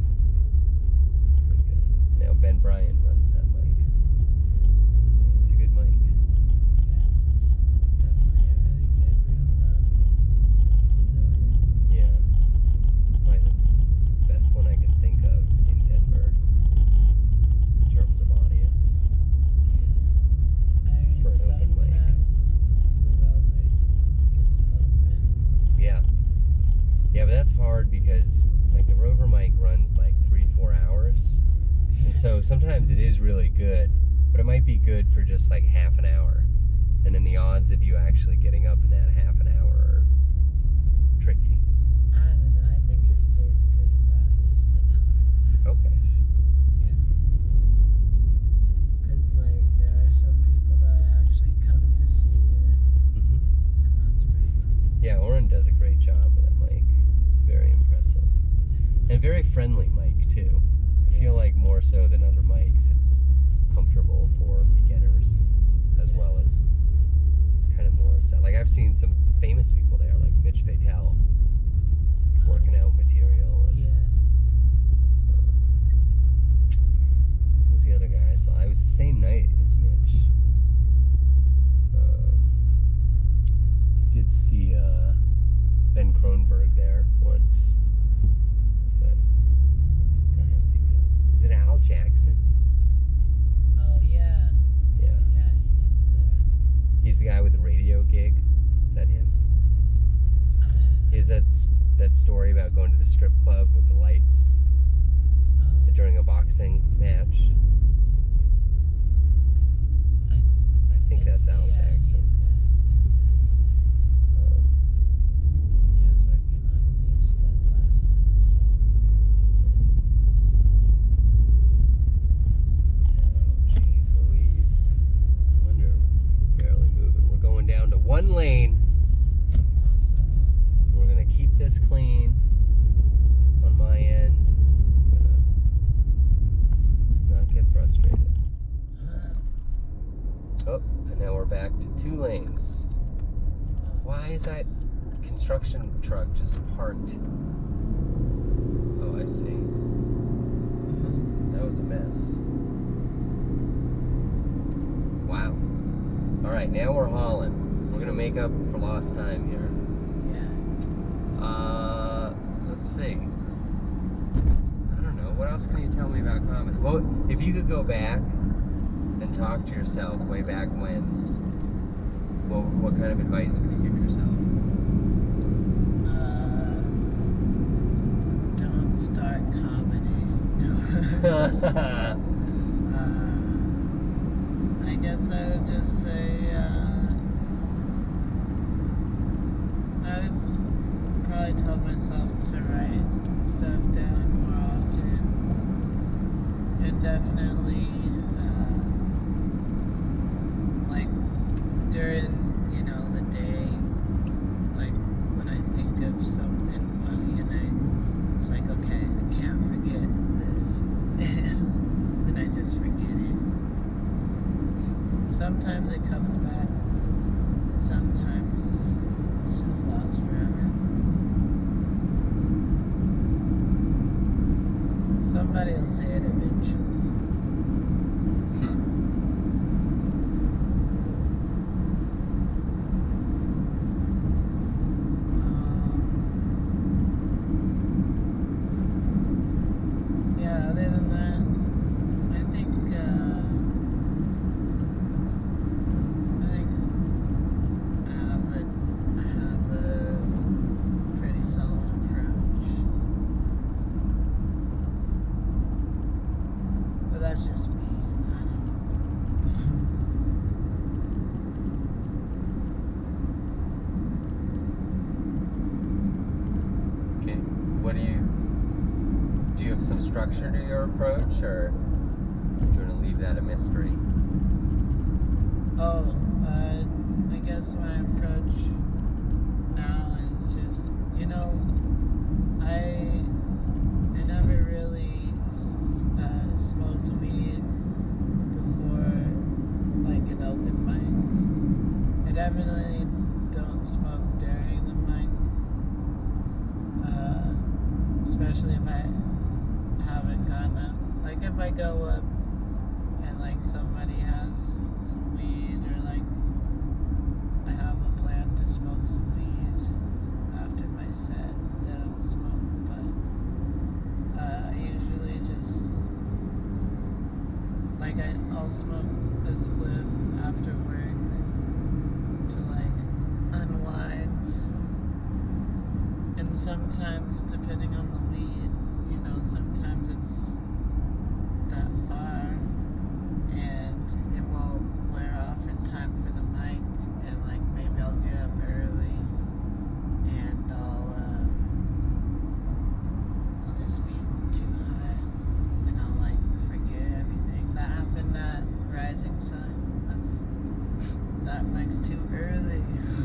Very good. Now Ben Bryan runs that mic. It's a good mic. Yeah, it's definitely a really good room of civilians. Yeah. Probably the best one I can think of in Denver in terms of audience. Yeah. I mean, For an open mic. sometimes the road gets bumping. Yeah. Yeah, but that's hard because like the Rover mic runs like three, four hours. And so sometimes it is really good, but it might be good for just like half an hour. And then the odds of you actually getting up in that half an hour are tricky. I don't know. I think it stays good for at least an hour. Okay. Yeah. Because, like, there are some people that actually come to see it, hmm and that's pretty cool. Yeah, Oren does a great job with that mic. It's very impressive. And very friendly mic too. I feel like more so than other mics, it's comfortable for beginners as well as kind of more set. Like I've seen some famous people there, like Mitch Fatel, working out material. And, Yeah. who's the other guy I saw? I was the same night as Mitch. Um, I did see uh, Ben Kronberg there once. But who's the guy I'm thinking of? Is it Al Jackson? Oh, yeah. Yeah. Yeah, he's there. He's the guy with the radio gig. Is that him? I, He has that, s- that story about going to the strip club with the lights uh, during a boxing match. I, I think it's- that's Al yeah, Jackson. he's good. He's good. Um, He was working on new stuff last time I saw him. Oh, jeez, Louise. I wonder, barely moving. We're going down to one lane. Awesome. We're gonna keep this clean on my end. I'm gonna not get frustrated. Uh, Oh, and now we're back to two lanes. Why is that construction truck just parked? Oh, I see. That was a mess. Wow. All right, now we're hauling. We're gonna make up for lost time here. Yeah. Uh, let's see. I don't know. What else can you tell me about comedy? Well, if you could go back and talk to yourself way back when, well, what kind of advice would you give yourself? Uh, don't start comedy. uh, I guess I would just say, uh, I would probably tell myself to write stuff down more often, and definitely, uh, like, during, you know, the day, like, when I think of something funny and I, it's like, okay, I can't forget this, and I just forget it. Sometimes it comes back, sometimes it's just lost forever. Somebody will say it eventually. Um, yeah, other than that, I think, uh, I think I have a, I have a pretty solid approach. some structure to your approach, or do you want to leave that a mystery? Oh, uh, I guess my approach now is just, you know, I I never really uh, smoked weed before, like an open mic. I definitely don't smoke during the mic, uh, especially if I haven't gotten up. Like if I go up and like somebody has some weed, or like I have a plan to smoke some weed after my set, then I'll smoke. But uh, I usually just like I, I'll smoke a spliff after work to like unwind. And sometimes, depending on the weed, you know, sometimes it's that far and it won't wear off in time for the mic, and like maybe I'll get up early and I'll uh, I'll just be too high and I'll like forget everything. That happened at Rising Sun. That's that mic's too early.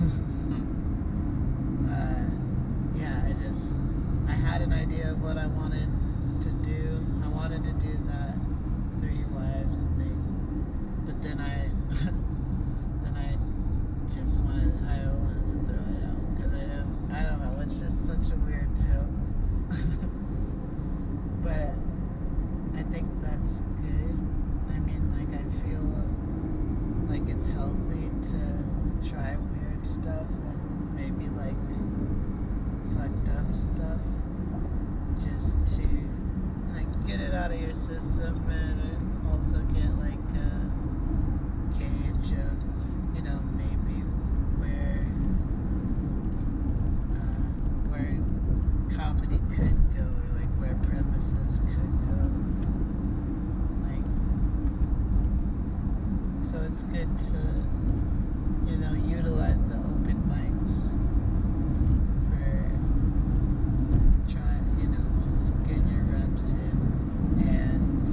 uh, yeah, I just I had an idea of what I wanted to do. I wanted to do that three wives thing, but then I then I just wanted I wanted to throw it out because I don't I don't know, it's just such a weird joke. But I think that's good. I mean, like I feel like it's healthy to try weird stuff and maybe like fucked up stuff, just to like get it out of your system, and also get like a gauge of, you know, maybe where uh, where comedy could go, or like where premises could go. Like, so it's good to, you know, utilize the open mics for trying, you know, just getting your reps in, and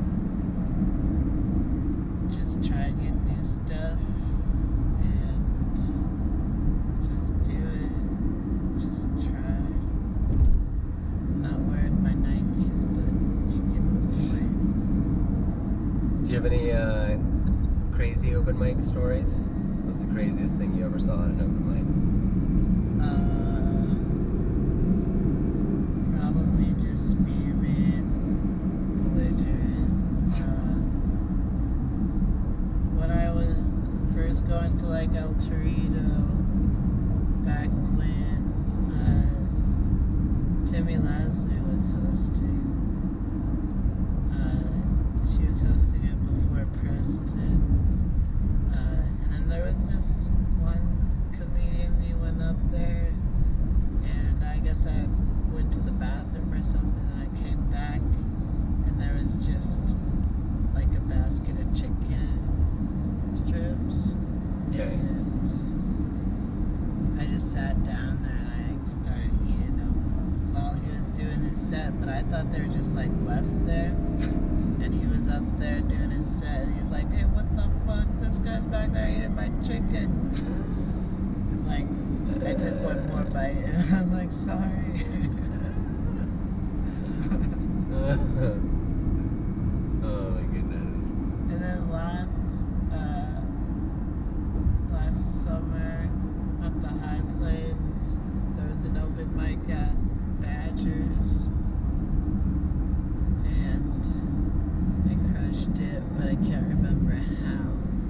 uh, just trying your new stuff, and just do it, just try. I'm not wearing my Nikes, but you get the point. Do you have any uh, crazy open mic stories? What's the craziest thing you ever saw at an open mic? Uh, probably just me being belligerent. Uh, when I was first going to like El Torito, back when uh, Timmy Lasley was hosting, uh, she was hosting it before Preston. Uh, and then there was this one comedian, he went up there, and I guess I went to the bathroom or something, and I came back, and there was just like a basket of chicken strips, Okay. and I just sat down there and I started eating them while he was doing his set, but I thought they were just like left there, and he was up there doing his set, and he's like, hey, what the fuck, this guy's back there eating my chicken. Like, I took one more bite, and I was like, sorry. Oh my goodness. And then last, uh, last summer at the High Plains, there was an open mic at Badgers, and I crushed it, but I can't remember how.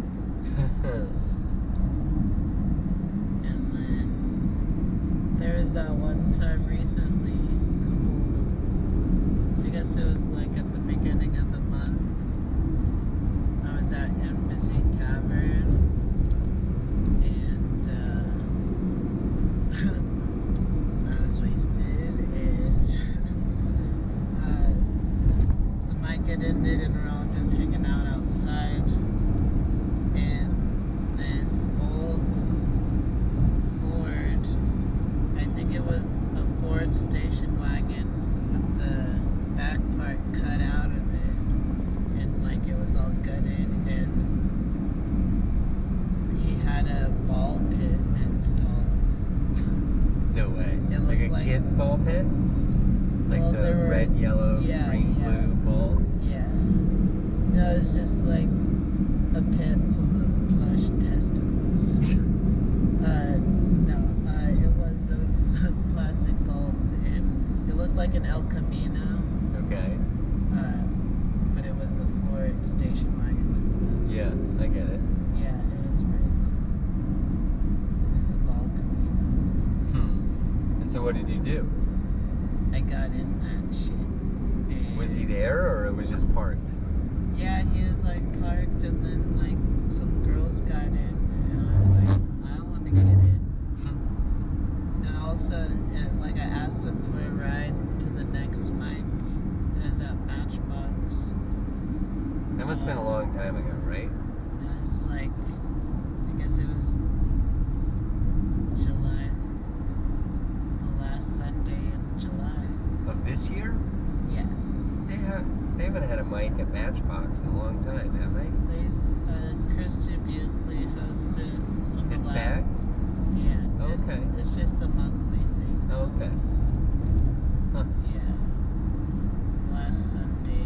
And then there was that one time recently, couple, I guess it was like at the beginning of the month, I was at Embassy Tavern, and uh, I was wasted, and uh, the mic had ended, and we're all just hanging out outside, and this old Ford, I think it was a Ford station had a ball pit installed. No way. It Like looked a like- kid's ball pit? Like Well, the there were- red, yellow, yeah, green, yeah. blue balls? Yeah. No, it was just like a pit full of plush testicles. uh, no, uh, it was those plastic balls, and it looked like an El Camino, Okay. uh, but it was a Ford station wagon with the, Yeah, I get it. yeah, it was pretty, it was a ball Camino. Hmm. And so what did you do? I got in that shit. And Was he there or it was just parked? Yeah, he was like parked, and then like some girls got in, and I was like, I want to get in. And also, and, like I asked him for a ride to the next mic. It was at Matchbox. That must have been a long time ago, right? It was like, I guess it was July, the last Sunday in July. Of this year? Yeah. They have they haven't had a mic at Matchbox in a long time, have they? They, uh, Christy Buckley hosted on the It's last. back? Yeah. it- Okay. it's just a monthly thing. Oh, okay. Huh. Yeah. Last Sunday.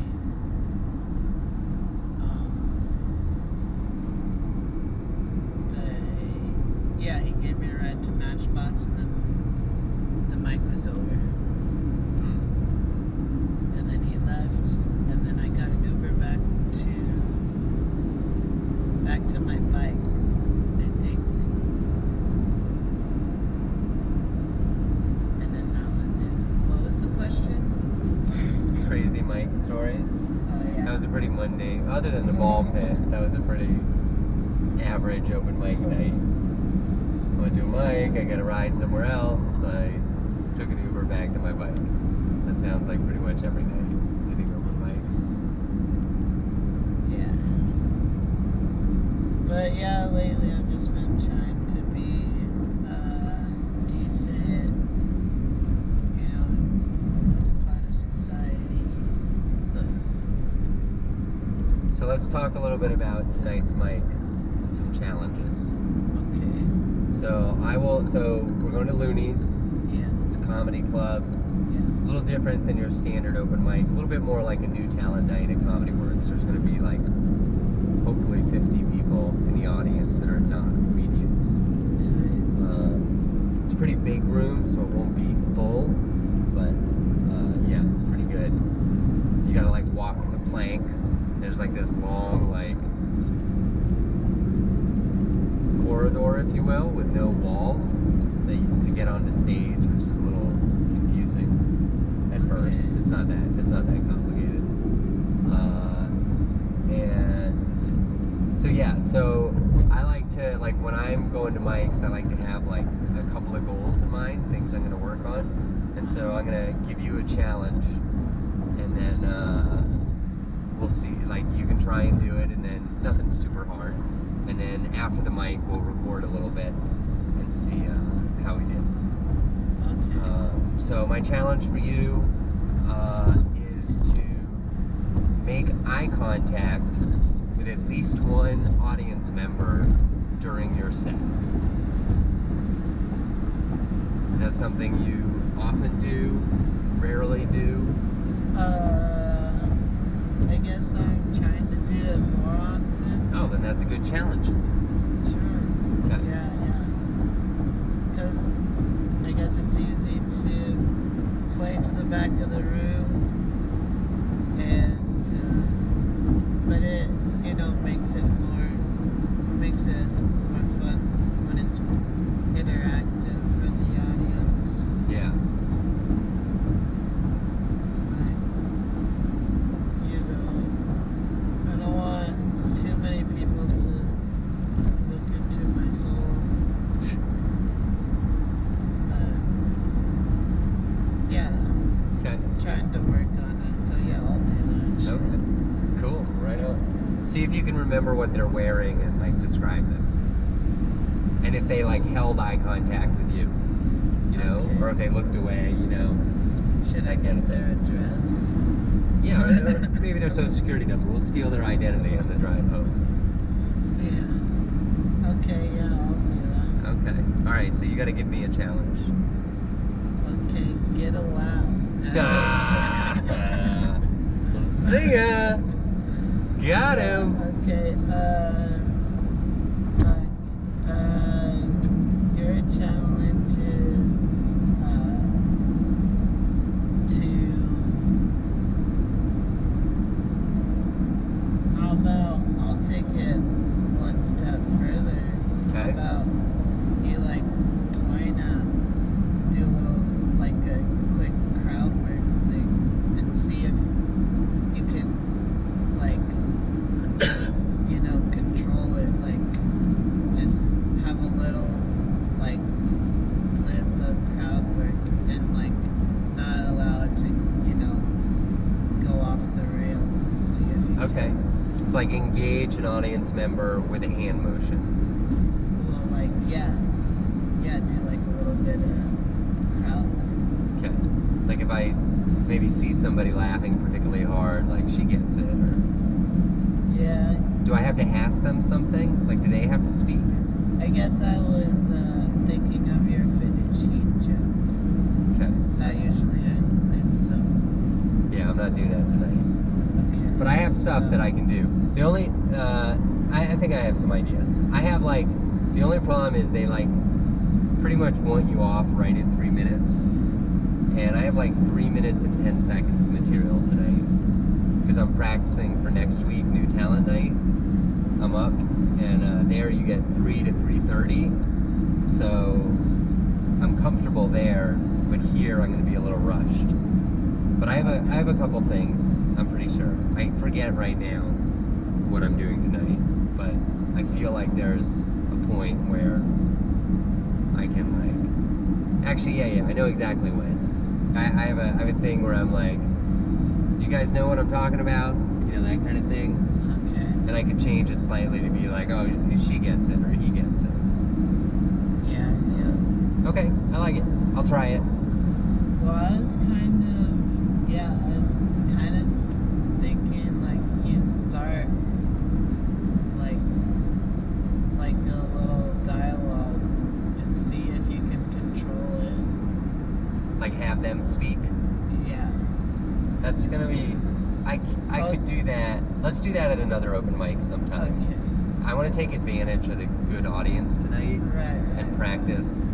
Um. But yeah, he gave me a ride to Matchbox, and then the mic was over, Hmm. and then he left, and then I got an Uber back to back to my bike. I think. And then that was it. What was the question? Crazy mic stories. Oh yeah. That was a pretty mundane, other than the ball pit, that was a pretty average open mic night. Went to a mic, I got a ride somewhere else, I took an Uber back to my bike. That sounds like pretty much every night, hitting open mics. Yeah. But yeah, lately I've just been trying to be uh, decent, you know, part of society. Nice. So let's talk a little bit about tonight's mic and some challenges. Okay. So I will, so we're going to Loonee's. Yeah. It's a comedy club. Yeah. A little different than your standard open mic. A little bit more like a new talent night at Comedy Works. There's going to be like hopefully fifty people in the audience that are not comedians. Um, it's a pretty big room, so it won't be full, but uh, yeah, it's pretty good. You got to like walk the plank. There's like this long like corridor, if you will, with no walls that you, to get onto stage, which is a little confusing at first. It's not that it's not that complicated. Uh, and so yeah, so I like to like when I'm going to mics, I like to have like a couple of goals in mind, things I'm going to work on, and so I'm going to give you a challenge, and then uh, we'll see. Like you can try and do it, and then nothing super hard. And then after the mic, we'll record a little bit and see uh, how we did. Okay. Um, so my challenge for you uh, is to make eye contact with at least one audience member during your set. Is that something you often do, rarely do? Uh, I guess I'm trying to do it more often. Oh, then that's a good challenge. Sure. Okay. Yeah, yeah. Because I guess it's easy to play to the back of the room, and uh, but it you know makes it more makes it more fun when it's interactive for the audience. Yeah. Like, you know, I don't want too many people to look into my soul. Uh, yeah, I'm Okay. trying to work on it, so yeah, I'll do that. shit. Okay. Cool. Right on. See if you can remember what they're wearing and like describe them. And if they like held eye contact with you, you know, Okay. or if they looked away, you know. Should I That kind get of their address? Yeah, or, or maybe their social security number. We'll steal their identity on the drive home. Yeah. Okay, yeah, I'll right, so you got to give me a challenge. Okay, get a laugh. Ah, Zinger! Got him! Okay, uh, fuck. Uh, your challenge is, uh, to, how about, I'll take it one step further. How Okay. about you, like, point out, do a little, like, a quick crowd work thing and see if you can, like, you know, control it, like, just have a little, like, blip of crowd work and, like, not allow it to, you know, go off the rails. See if you Okay. can. It's like engage an audience member with a hand motion. Well, like, yeah. Yeah, do, like, a little bit of crowd work. Okay. Like if I maybe see somebody laughing particularly hard, like she gets it, or Yeah, do I have to ask them something? Like do they have to speak? I guess I was uh, thinking of your fitted sheet joke. Okay. That usually includes some. Yeah, I'm not doing that tonight. Okay. But I have stuff so- that I can do. The only, uh, I, I think I have some ideas. I have like, the only problem is they like pretty much want you off right at three minutes. And I have like three minutes and ten seconds of material tonight. Because I'm practicing for next week, new talent night. I'm up, and uh, there you get three to three thirty. So I'm comfortable there, but here I'm going to be a little rushed. But I have a I have a couple things. I'm pretty sure. I forget right now what I'm doing tonight, but I feel like there's a point where I can like. Actually, yeah, yeah. I know exactly when. I, I have a I have a thing where I'm like, you guys know what I'm talking about, you know, that kind of thing. Okay. And I could change it slightly to be like, oh, she gets it or he gets it. Yeah, yeah. Yeah. Okay, I like it. I'll try it. Well, I was kind of, yeah, I was kind of thinking like you start like like a little dialogue and see if you can control it. Like have them speak. Yeah. That's gonna be. I, I Oh. could do that. Let's do that at another open mic sometime. Okay. I want to take advantage of the good audience tonight Right. Right. and practice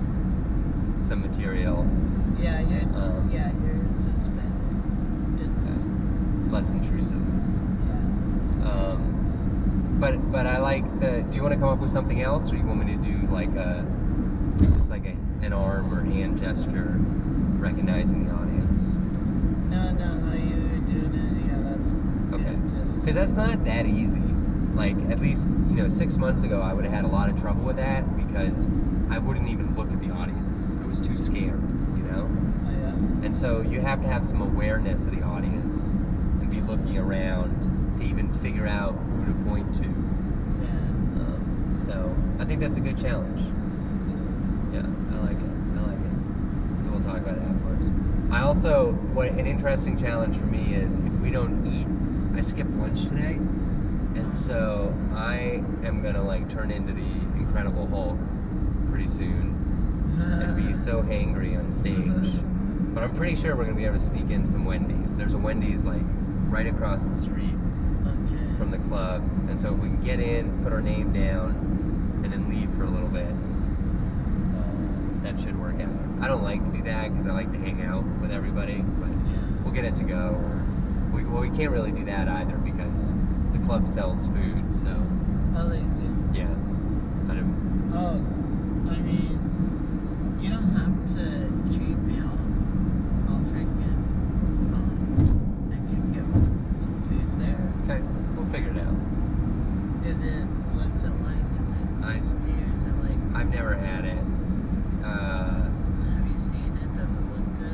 some material. Yeah, you're. Um, yeah, yours is better. It's. less intrusive. Yeah. Um, but but I like the. Do you want to come up with something else, or you want me to do like a just like a, an arm or hand gesture, recognizing the audience? No, no, how you were doing it. Yeah, that's Okay. good. Just. Because that's not that easy. Like, at least, you know, six months ago, I would have had a lot of trouble with that because I wouldn't even look at the audience. I was too scared, you know? Oh, yeah. And so you have to have some awareness of the audience and be looking around to even figure out who to point to. Yeah. Um, so I think that's a good challenge. Yeah, I like it. I like it. So we'll talk about it afterwards. I also, what an interesting challenge for me is if we don't eat, I skipped lunch today, and so I am gonna like turn into the Incredible Hulk pretty soon and be so hangry on stage. But I'm pretty sure we're gonna be able to sneak in some Wendy's. There's a Wendy's like right across the street Okay. from the club, and so if we can get in, put our name down, and then leave for a little bit, uh, that should work out. I don't like to do that because I like to hang out with everybody, but Yeah. we'll get it to go. Or we, well, we can't really do that either because the club sells food, so Oh, they do. yeah. I don't, Oh, I mean, you don't have to treat me. I'll, I'll freaking, I'll, I can get some food there. okay, we'll figure it out. Is it, what's it like? Is it I- tasty or is it like, I've never had it. Uh, have you seen it? Does it look good?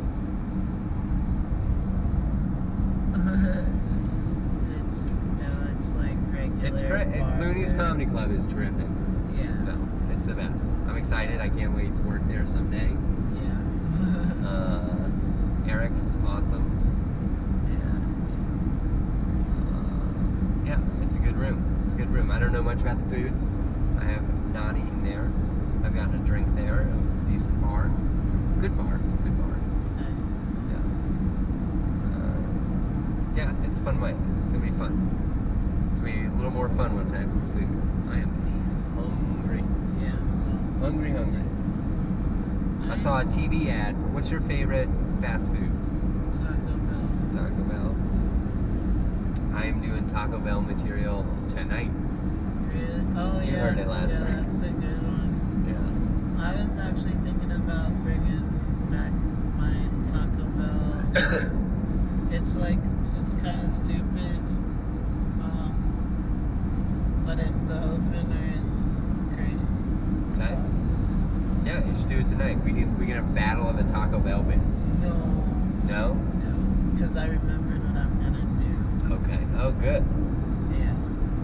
it's, it looks like regular it's great. bar Loonee's food. Comedy Club is terrific. Yeah. No, it's the best. I'm excited. I can't wait to work there someday. Yeah. Uh, Eric's awesome. And uh, yeah, it's a good room. It's a good room. I don't know much about the food. I have not eaten there. I've gotten a drink there, a decent bar. Good bar, good bar. Nice. Yes. Uh, yeah, it's a fun mic. It's gonna be fun. It's gonna be a little more fun once I have some food. I am hungry. Yeah. Hungry, hungry. I saw a T V ad for what's your favorite fast food? Taco Bell. Taco Bell. I am doing Taco Bell material tonight. Really? Oh You yeah. heard it last yeah, week. that's a good one. Yeah. I was actually thinking about bringing back my Taco Bell. It's like, it's kind of stupid, um, but it, the opener is great. Okay. Yeah, you should do it tonight. We can we can have battle of the Taco Bell bits. No, No? no, because I remembered what I'm gonna do. Okay. Oh, good. Yeah.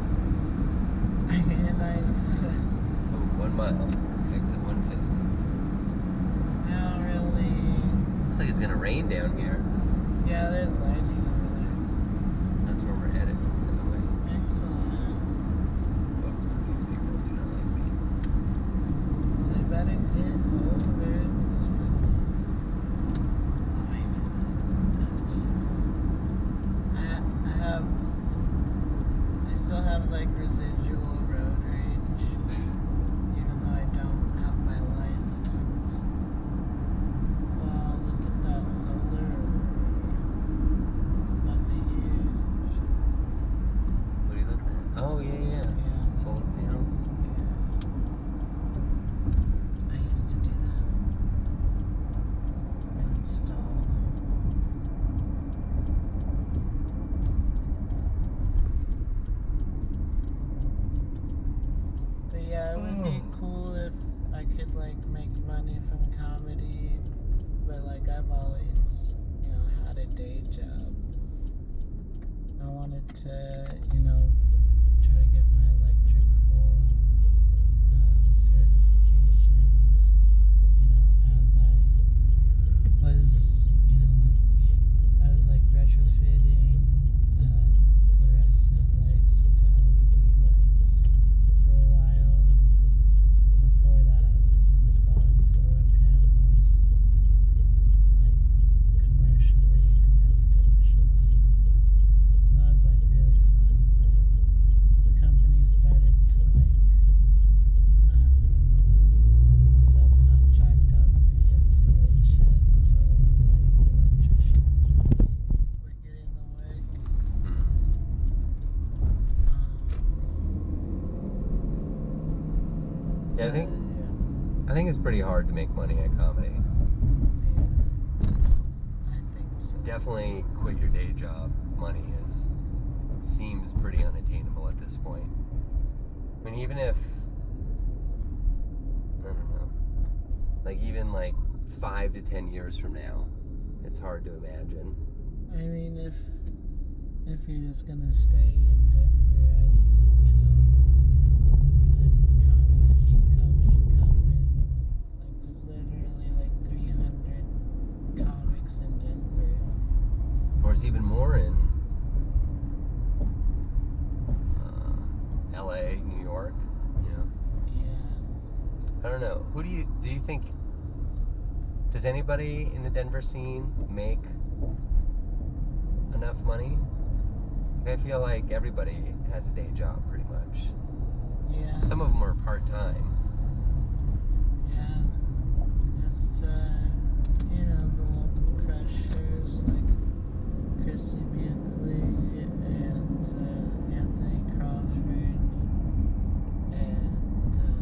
And I, Oh, one mile. Exit one fifty. I don't really. Looks like it's gonna rain down here. Yeah, there's lightning over That's where we're headed. That way. there. Excellent. Whoops, these people do not like me. Well, they better get over this fucking. Oh, maybe they have to. I, I have. I still have like residual road rage, even though I don't have my license. Wow, look at that solar array. That's huge. What are you looking at? Oh, yeah, yeah. Yeah. Solar panels. I used to do that. Install them. But yeah, it would be cool if I could like make money from comedy. But like I've always, you know, had a day job. I wanted to, you know, try to get my electrical uh, certifications, you know, as I was, you know, like, I was like retrofitting uh, fluorescent lights to L E D lights for a while, and then before that I was installing solar panels, like commercially and residentially. And that was like really fun, but the company started to like um, subcontract out the installation, so only like the electricians really were getting the work. Hmm. Um, Yeah, I think uh, I think it's pretty hard to make money at comedy. yeah, I think so. Definitely quit your day job. Money is seems pretty unattainable at this point. I mean, even if I don't know, like even like five to ten years from now, it's hard to imagine. I mean, if if you're just gonna stay in Denver, as you know, the comics keep coming and coming. Like there's literally like three hundred comics in Denver. Or it's even more in uh, L A, New York. You know, Yeah. I don't know. Who do you do you think? Does anybody in the Denver scene make enough money? Like, I feel like everybody has a day job, pretty much. Yeah. Some of them are part time. Yeah. Just uh, you know, the local crushers like Christy Buckley and uh, Anthony Crawford and uh,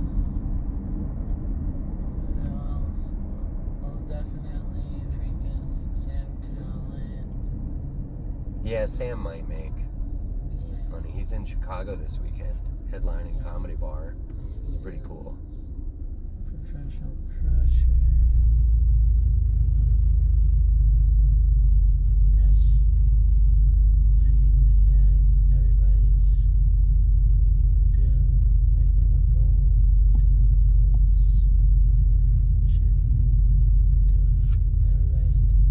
who else? Well, definitely freaking like Sam Talent. Yeah, Sam might make Yeah. money. He's in Chicago this weekend, headlining Comedy Bar. It's pretty cool. Professional crusher. Um, gosh. I mean, yeah, everybody's doing, making the goal, doing the goals, or shooting, doing, everybody's doing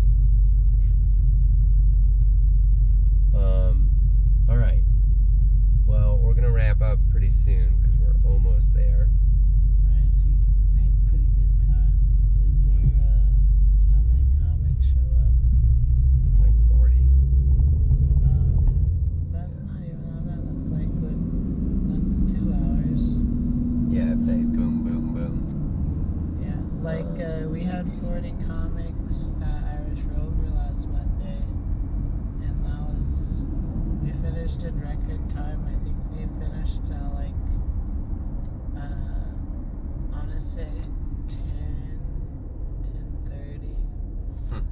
Um, all right. Well, we're gonna wrap up pretty soon because we're almost there. it. Nice. nice. We made pretty good time. Is there, uh, how many comics show up? Like forty. Oh, that's not even that bad. That's like good. That's two hours. Yeah, if they boom, boom, boom. Yeah, like uh, we had forty comics at Irish Rover last Monday, and that was, we finished in record time. I think we finished at like, uh, I want to say ten, ten thirty. Hmm.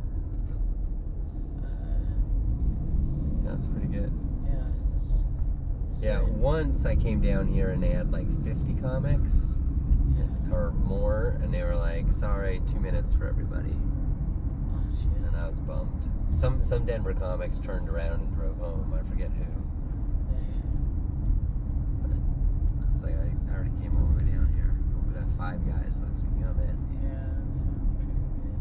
Uh, That's pretty good. yeah, it's, Yeah, once I came down here and they had like fifty comics yeah. or more, and they were like, sorry, two minutes for everybody. Oh shit. And I was bummed. Some some Denver comics turned around and drove home. I forget who. But I was like, I, I already came all the way down here. Over that Five Guys looks like I'm in. Yeah, that sounds pretty good.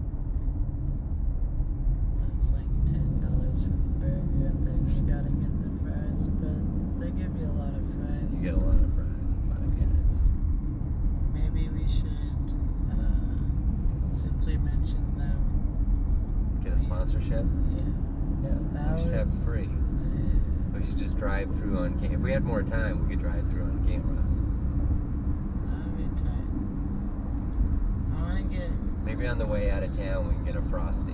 That's like ten dollars for the burger, and then you gotta get the fries, but they give you a lot of fries. You get a lot of fries at Five Guys. Maybe we should, uh, since we mentioned them, Get a sponsorship? yeah. Yeah. That We should would- have free. We should just drive through on camera. If we had more time, we could drive through on camera. That would be tight. I wanna get. Maybe on the way out of smokes. town we can get a Frosty.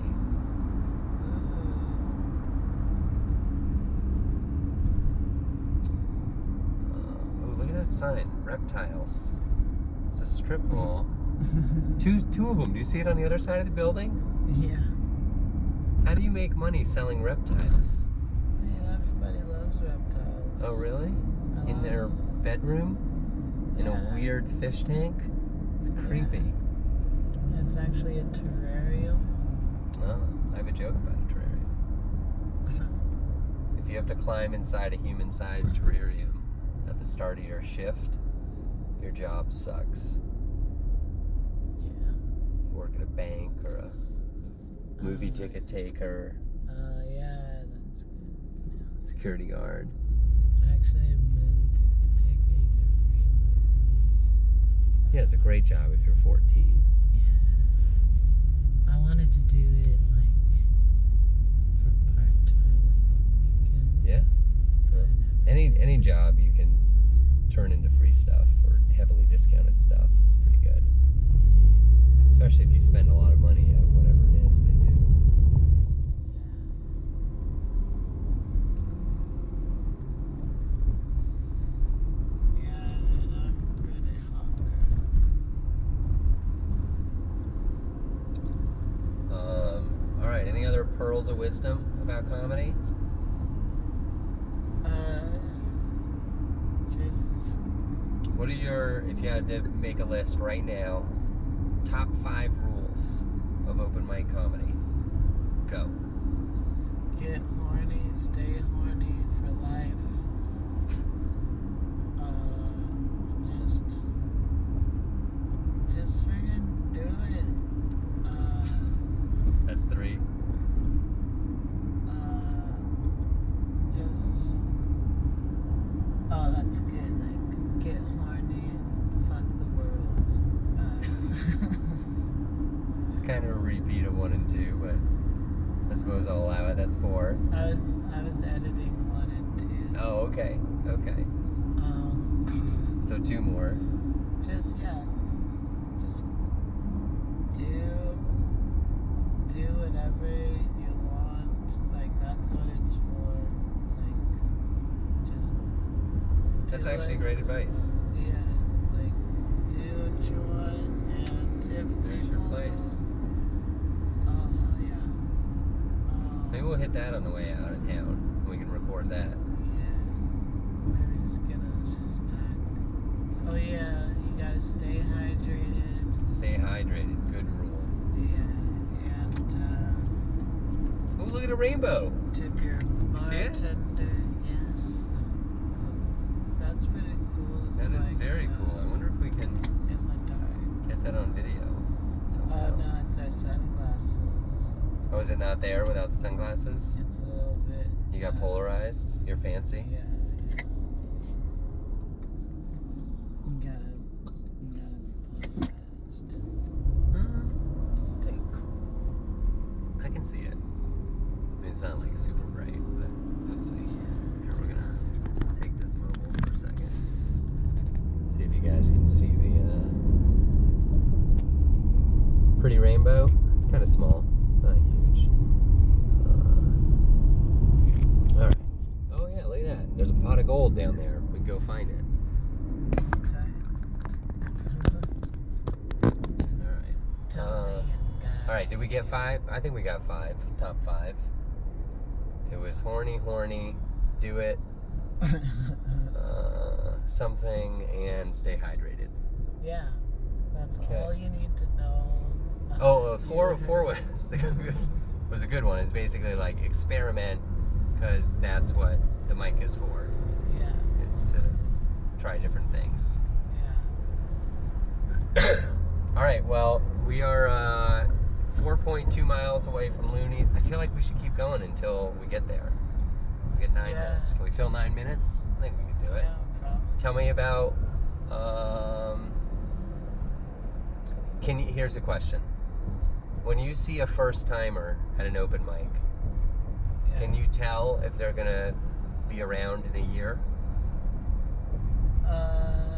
Uh, oh, look at that sign. Reptiles. It's a strip mall. Ooh. Two, two of them. Do you see it on the other side of the building? Yeah. How do you make money selling reptiles? Yeah, everybody loves reptiles. Oh, really? I In their love- bedroom? In a Yeah. weird fish tank? It's creepy. It's actually a terrarium. Oh, I have a joke about a terrarium. If you have to climb inside a human-sized terrarium at the start of your shift, your job sucks. Yeah. You work at a bank or a movie Uh, ticket taker, Uh, yeah, that's good. security guard. Yeah. Actually, a movie ticket taker, you get free movies. Yeah, it's a great job if you're fourteen. Yeah. I wanted to do it like for part time, like on weekends. Yeah. but I Well, never- Any any job you can turn into free stuff or heavily discounted stuff is pretty good. Especially if you spend a lot of money at whatever it is they do. Yeah, and I'm really hungry. Um, all right. Any other pearls of wisdom about comedy? Uh, just What are your, if you had to make a list right now, top five rules of open mic comedy? Go. get horny, stay horny for life. Uh, just, just friggin' do it. Uh, That's three. uh, just, oh, that's good. Like, get horny and fuck the world. Uh, It's kind of a repeat of one and two, but I suppose I'll allow it. That's four. I was, I was editing one and two. Oh, okay. Okay. Um, So two more. just yeah, just do do whatever you want. Like that's what it's for. Like just That's do actually it. great advice. Yeah, like do what you want, and if There's your people- place. Oh hell yeah. Um, Maybe we'll hit that on the way out of town. And we can record that. Yeah. Maybe just get a snack. Oh yeah, you gotta stay hydrated. Stay hydrated. Good rule. Yeah, and uh, Oh, look at a rainbow. tip your You see it? bartender. Yes. That's pretty cool. It's That is like, very uh, cool. I wonder if we can In the dark. get that on video somehow. Oh no, it's our sunglasses. Oh, is it not there without the sunglasses? It's a little bit. You got uh, polarized? You're fancy? Yeah, yeah. You gotta, you gotta can see the uh, pretty rainbow. It's kind of small, not huge. Uh, all right. Oh yeah, look at that. There's a pot of gold down there. We can go find it. Okay. All right. Tell Uh, me and all right. Did we get five? I think we got five. Top five. It was horny, horny, do it, uh, something, and stay hydrated. Yeah, that's Okay. all you need to know. Uh, Oh, uh, four, you- four was the good, was a good one. It's basically like experiment, because that's what the mic is for, Yeah, is to try different things. yeah. All right, well, we are uh, four point two miles away from Looney's. I feel like we should keep going until we get there. We get nine Yeah. minutes. Can we fill nine minutes? I think we can do it. Yeah, probably. Tell me about. Um, can you? Here's a question. When you see a first timer at an open mic, Yeah. can you tell if they're gonna be around in a year? Uh,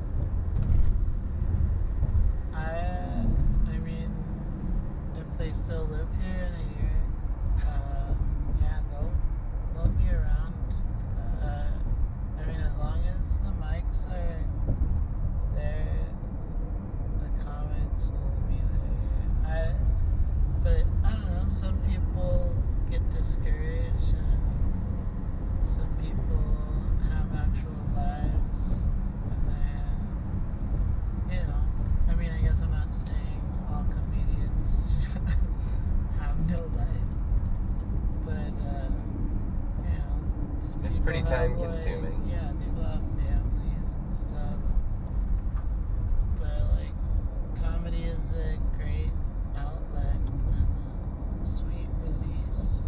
I, I mean, if they still live here in a year, uh, yeah, they'll, they'll be around. Uh, I mean, as long as the mics are there, the comics will be there. I, but I don't know. Some people get discouraged, and some people have actual lives, and then, you know, I mean, I guess I'm not saying all comedians have no life, but, uh, you know, It's people pretty have, time-consuming. Like, yeah, people have families and stuff, but, like, comedy is a great outlet and a sweet release.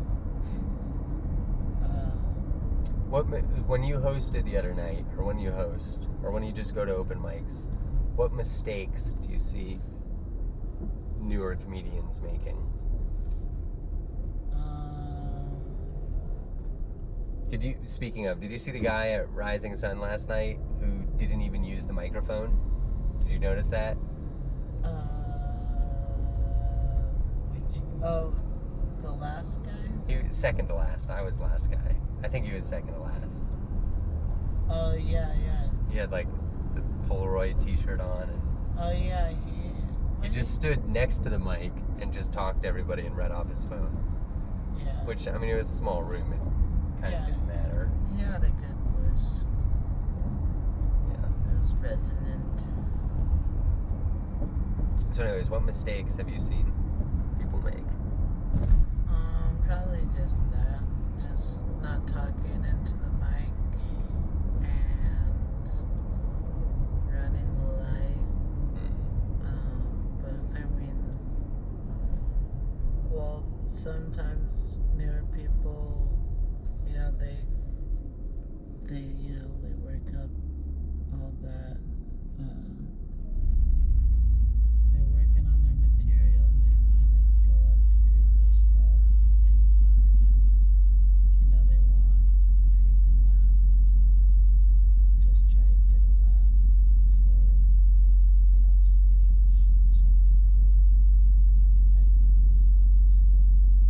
Uh, What mi- when you hosted the other night, or when you host, or when you just go to open mics, what mistakes do you see newer comedians making? um, Did you? Speaking of, did you see the guy at Rising Sun last night who didn't even use the microphone? Did you notice that? uh, which, oh, the last guy? He was second to last. I was the last guy. I think he was second to last. Oh, yeah, yeah. He had like the Polaroid T-shirt on, and Oh, yeah, he... he just stood next to the mic and just talked to everybody and read off his phone. Yeah. Which, I mean, it was a small room. It kind Yeah. of didn't matter. He had a good voice. Yeah. It was resonant. So, anyways, what mistakes have you seen people make? Um, probably just that. Just not talking into the mic and running the light. Mm. Um, but I mean, well, sometimes newer people, you know, they, they, you know, they work up all that, uh, they're working on their material and they finally go up to do their stuff, and sometimes, you know, they want a freaking laugh, and so just try to get a laugh before they get off stage. Some people, I've noticed that before.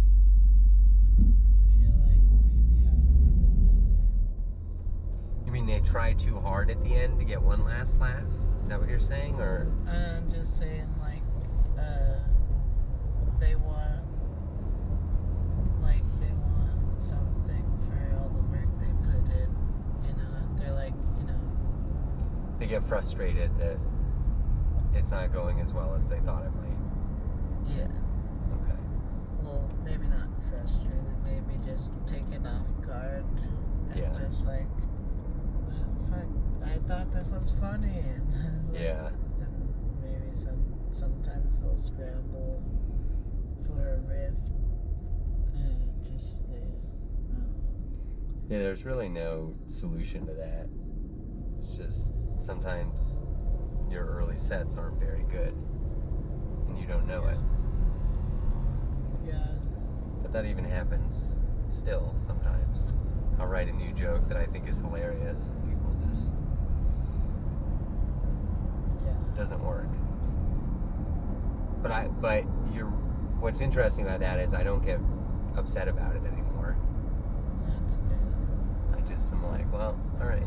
I feel like maybe I've even done it. You mean they try too hard at the end to get one last laugh? Is that what you're saying, or? I'm just saying, like, uh, they want, like, they want something for all the work they put in, you know, they're like, you know, They get frustrated that it's not going as well as they thought it might. yeah, Okay. well, maybe not frustrated, maybe just taken off guard, and Yeah. just like, "Well, fuck, I thought this was funny, and it's like- Yeah. and maybe some, sometimes they'll scramble for a riff, and just, they, I don't know. Yeah, there's really no solution to that. It's just sometimes your early sets aren't very good, and you don't know it. Yeah, But that even happens still sometimes. I'll write a new joke that I think is hilarious, and people just doesn't work. But I, but you're, what's interesting about that is I don't get upset about it anymore. That's good. I just am like, well, all right.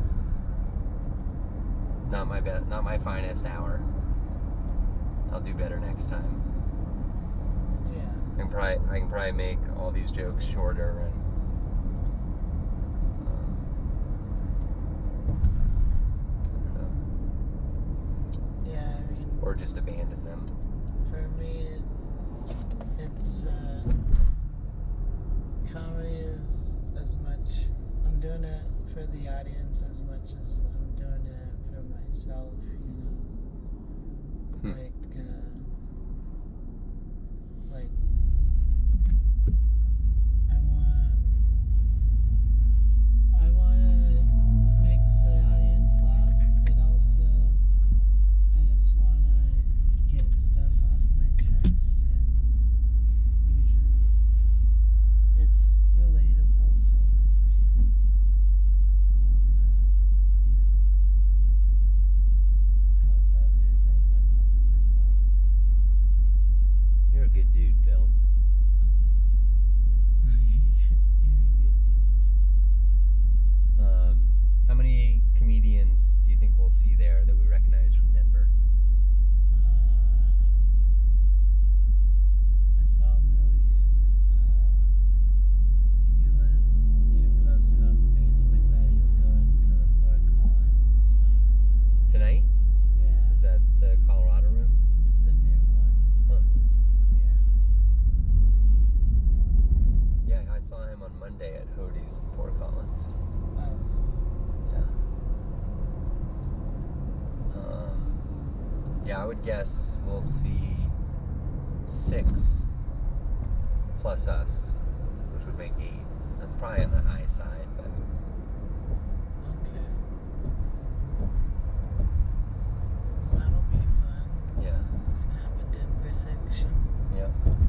Not my best, not my finest hour. I'll do better next time. Yeah. I can probably, I can probably make all these jokes shorter and. Yeah, I mean, Or just abandon them. for me, it, it's uh, comedy is as much. I'm doing it for the audience as much as I'm doing it for myself. You know, Hmm. like, uh, like I want, I want to make the audience laugh, but also. I just want to get stuff off my chest, and usually it's relatable, so like I want to, you know, maybe help others as I'm helping myself. You're a good dude, Phil. Oh, thank you. You're a good dude. Um, how many comedians do you think we'll see there that we recognize from Denver? Uh, I don't know. I saw a million. Uh, he was. He posted on Facebook that he's going to the Fort Collins mic. Tonight? Yeah, Is that the Colorado room? it's a new one. Huh. Yeah. Yeah, I saw him on Monday at Hodie's in Fort Collins. Oh, Yeah. Um, yeah, I would guess we'll see six plus us, which would make eight. That's probably on the high side, but okay. Well, that'll be fun. yeah. We can have a Denver section. Yep.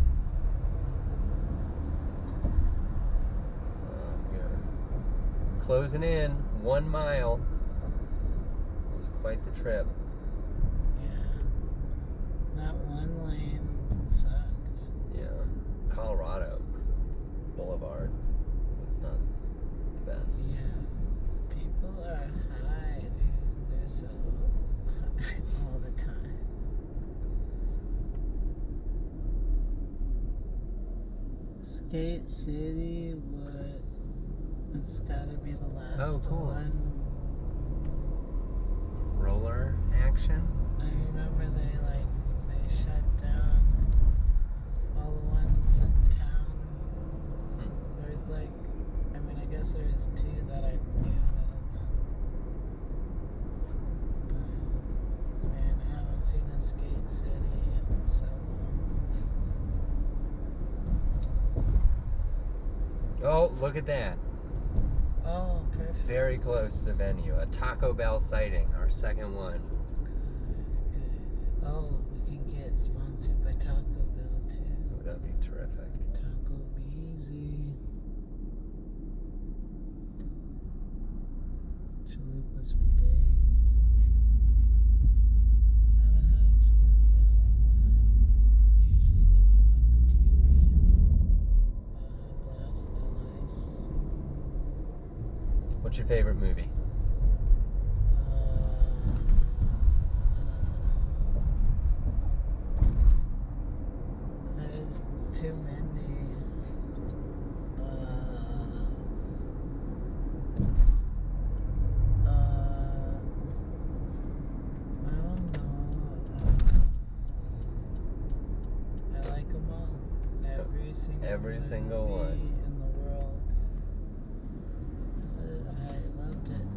Uh, we're closing in one mile. It was quite the trip. Yeah. That one lane sucked. Yeah. Colorado Boulevard was not the best. Yeah. People are high, dude. They're so high all the time. Skate City, what? It's gotta be the last Oh, cool. one. Roller action? I remember they like they shut down all the ones in town. Hmm. There was like, I mean, I guess there was two that I knew of. But man, I haven't seen a Skate City in so long. Oh, look at that. Oh, perfect. Very close to the venue. A Taco Bell sighting, our second one. Good, good. Oh, we can get sponsored by Taco Bell too. Oh, that'd be terrific. Taco Beezy. Chalupas for days. I haven't had a chalupa in a long time. I usually get the number two being Baja Blast, no ice. What's your favorite movie? Uh, there's too many. Uh, uh, I don't know. Uh, I like them all. Every single Every single movie one. in the world. I, I loved it.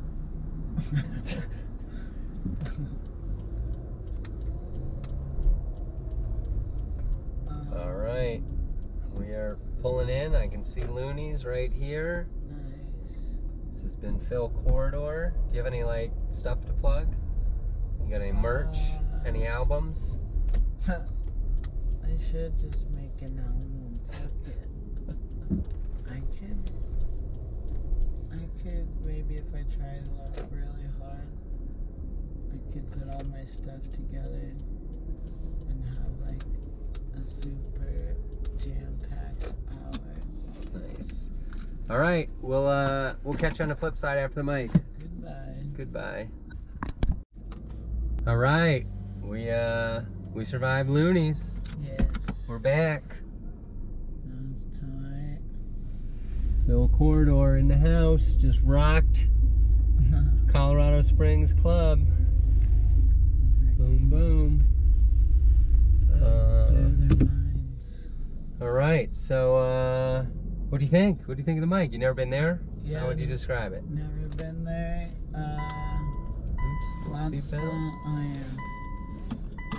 All right. We are pulling in. I can see Looney's right here. Nice. This has been Phil Corridor. Do you have any like stuff to plug? You got any merch? Uh, Any albums? I should just make an album. Fuck it. I could. I could maybe if I tried really hard. I could put all my stuff together and have like a super jam-packed hour. Nice. All right, we'll uh, we'll catch you on the flip side after the mic. Goodbye. Goodbye. All right, we uh, we survived Loonies. Yes. We're back. That was tight. Phil Corridor in the house, just rocked. Colorado Springs Club. Boom, boom. Uh, Blow their minds. all right, so uh, what do you think? What do you think of the mic? You never been there? Yeah. How would you describe it? Never been there. Uh, Oops, lots of, seatbelt. oh yeah.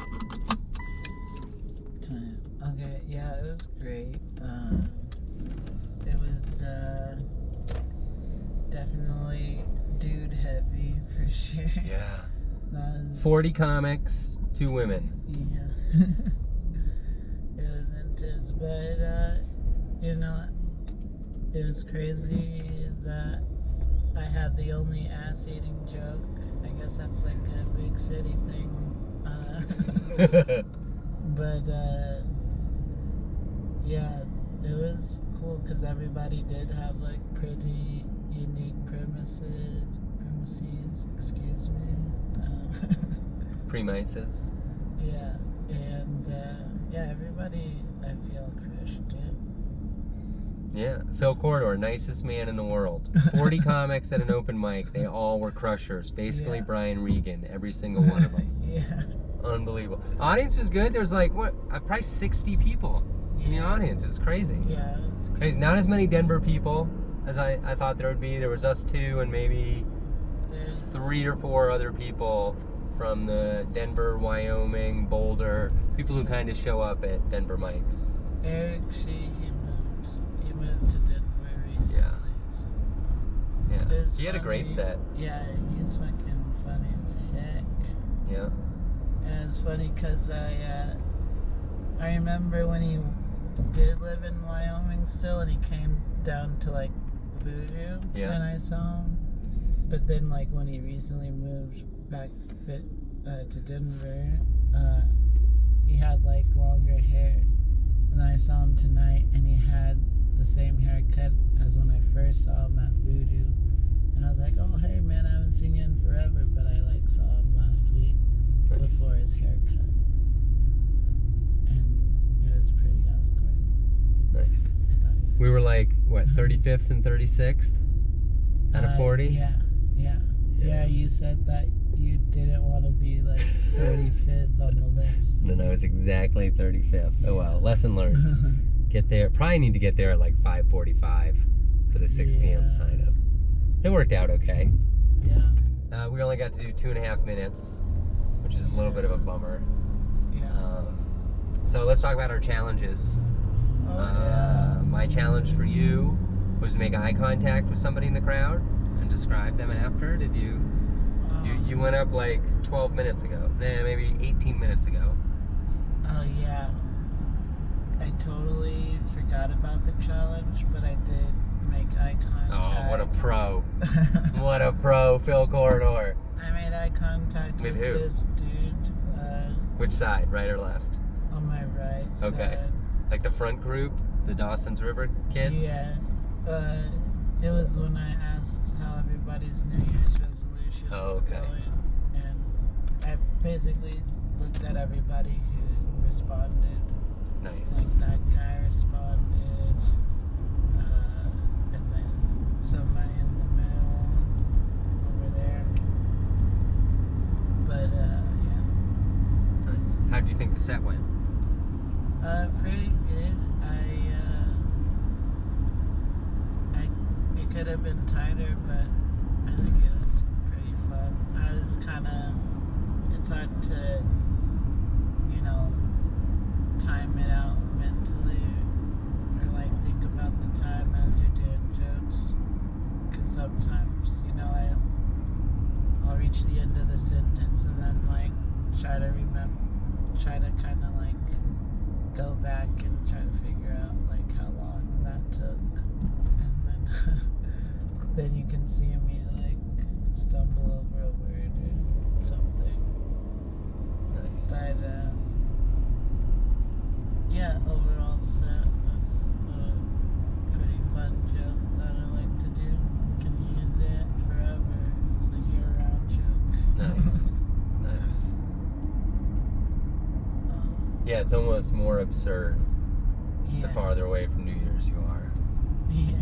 Time. Okay, yeah, it was great. Um, it was uh, definitely dude heavy for sure. Yeah. That was, forty comics, two women. Yeah. It was intense, but uh, you know, it was crazy that I had the only ass-eating joke. I guess that's like a big city thing. Uh, but uh, yeah, it was cool because everybody did have like pretty unique premises. Premises, excuse me. Uh, Premises. Yeah, and uh, yeah, everybody I feel crushed it. Yeah, Phil Corridor, nicest man in the world. forty comics at an open mic. They all were crushers. Basically, Yeah. Brian Regan, every single one of them. Yeah. Unbelievable. Audience was good. There was like, what, uh, probably sixty people in the Yeah. audience. It was crazy. Yeah, it was Crazy. Not as many Denver people as I, I thought there would be. There was us two and maybe there's three or four other people from the Denver, Wyoming, Boulder, people who kind of show up at Denver mics. Eric, she he moved. He moved to Denver recently. Yeah. So. Yeah. It's He had a great funny. set. Yeah, he's fucking funny as heck. Yeah. And it's funny because I, uh, I remember when he did live in Wyoming still, and he came down to like Voodoo Yeah. when I saw him. But then, like when he recently moved back uh, to Denver, uh, he had like longer hair. And then I saw him tonight, and he had the same haircut as when I first saw him at Voodoo. And I was like, oh hey man, I haven't seen you in forever, but I like saw him last week. Nice. Before his haircut, and it was pretty awkward. Nice. I thought he was We were like, what, thirty-fifth and thirty-sixth out of Uh, forty? Yeah, yeah, Yeah. yeah. You said that you didn't want to be like thirty-fifth on the list. And then I was exactly thirty-fifth. Oh well, lesson learned. Get there. Probably need to get there at like five forty-five for the six p m Yeah. sign up. It worked out okay. Yeah, Uh, we only got to do two and a half minutes, which is a little bit of a bummer. yeah. Um, so let's talk about our challenges. Oh Uh, my challenge for you was to make eye contact with somebody in the crowd and describe them after. Did you? yeah. You, Um, you went up like twelve minutes ago. Nah, maybe eighteen minutes ago. Oh yeah. I totally forgot about the challenge, but I did make eye contact. Oh, what a pro. What a pro, Phil Corridor. I made eye contact With with, who? this dude uh, Which side, right or left? on my right Okay. side. Like the front group, the Dawson's River kids? Yeah. Uh, it was when I asked how everybody's New Year's resolution Oh, was okay. going, and I basically looked at everybody who responded. Nice. Like that guy responded, uh, and then somebody in the middle over there. But uh, yeah, Nice. How do you think the set went? uh, pretty good. I, uh, I, it could have been tighter, but I think it was pretty fun. I was kind of, it's hard to, you know, time it out mentally, or like think about the time as you're doing jokes, because sometimes, you know, I, I'll reach the end of the sentence and then like try to remember, try to kind of like go back and try to figure out like how long that took, and then then you can see me like stumble over a word or something. Yeah, it's almost more absurd Yeah. the farther away from New Year's you are. Yeah.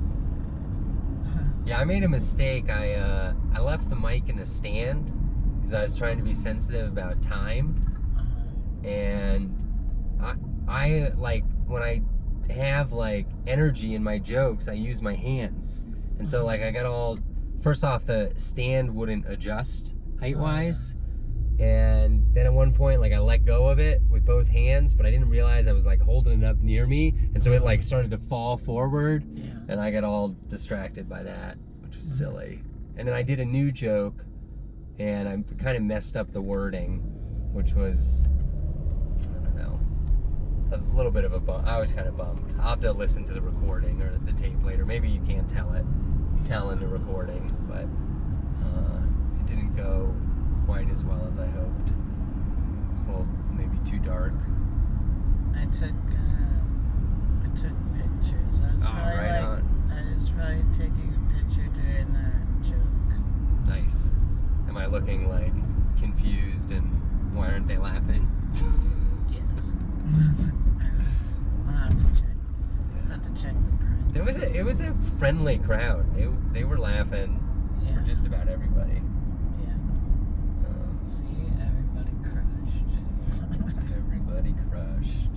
Yeah, I made a mistake. I uh, I left the mic in a stand because I was trying to be sensitive about time, Uh-huh. and I I like when I have like energy in my jokes, I use my hands, and so like I got all. First off, the stand wouldn't adjust height wise. And then at one point, like I let go of it with both hands, but I didn't realize I was like holding it up near me, and so it like started to fall forward, Yeah. and I got all distracted by that, which was silly. And then I did a new joke, and I kind of messed up the wording, which was, I don't know, a little bit of a bum. I was kind of bummed. I'll have to listen to the recording or the tape later. Maybe you can't tell it, tell in the recording, but uh, it didn't go quite as well as I hoped. It's a little maybe too dark. I took uh, I took pictures. I was Oh, probably right like on. I was probably taking a picture during that joke. Nice. Am I looking like confused and why aren't they laughing? Yes. I'll have to check. I'll have to check the print. There was a, it was a friendly crowd. They they were laughing Yeah. for just about everybody. Yeah. Um, See, everybody crushed. everybody crushed.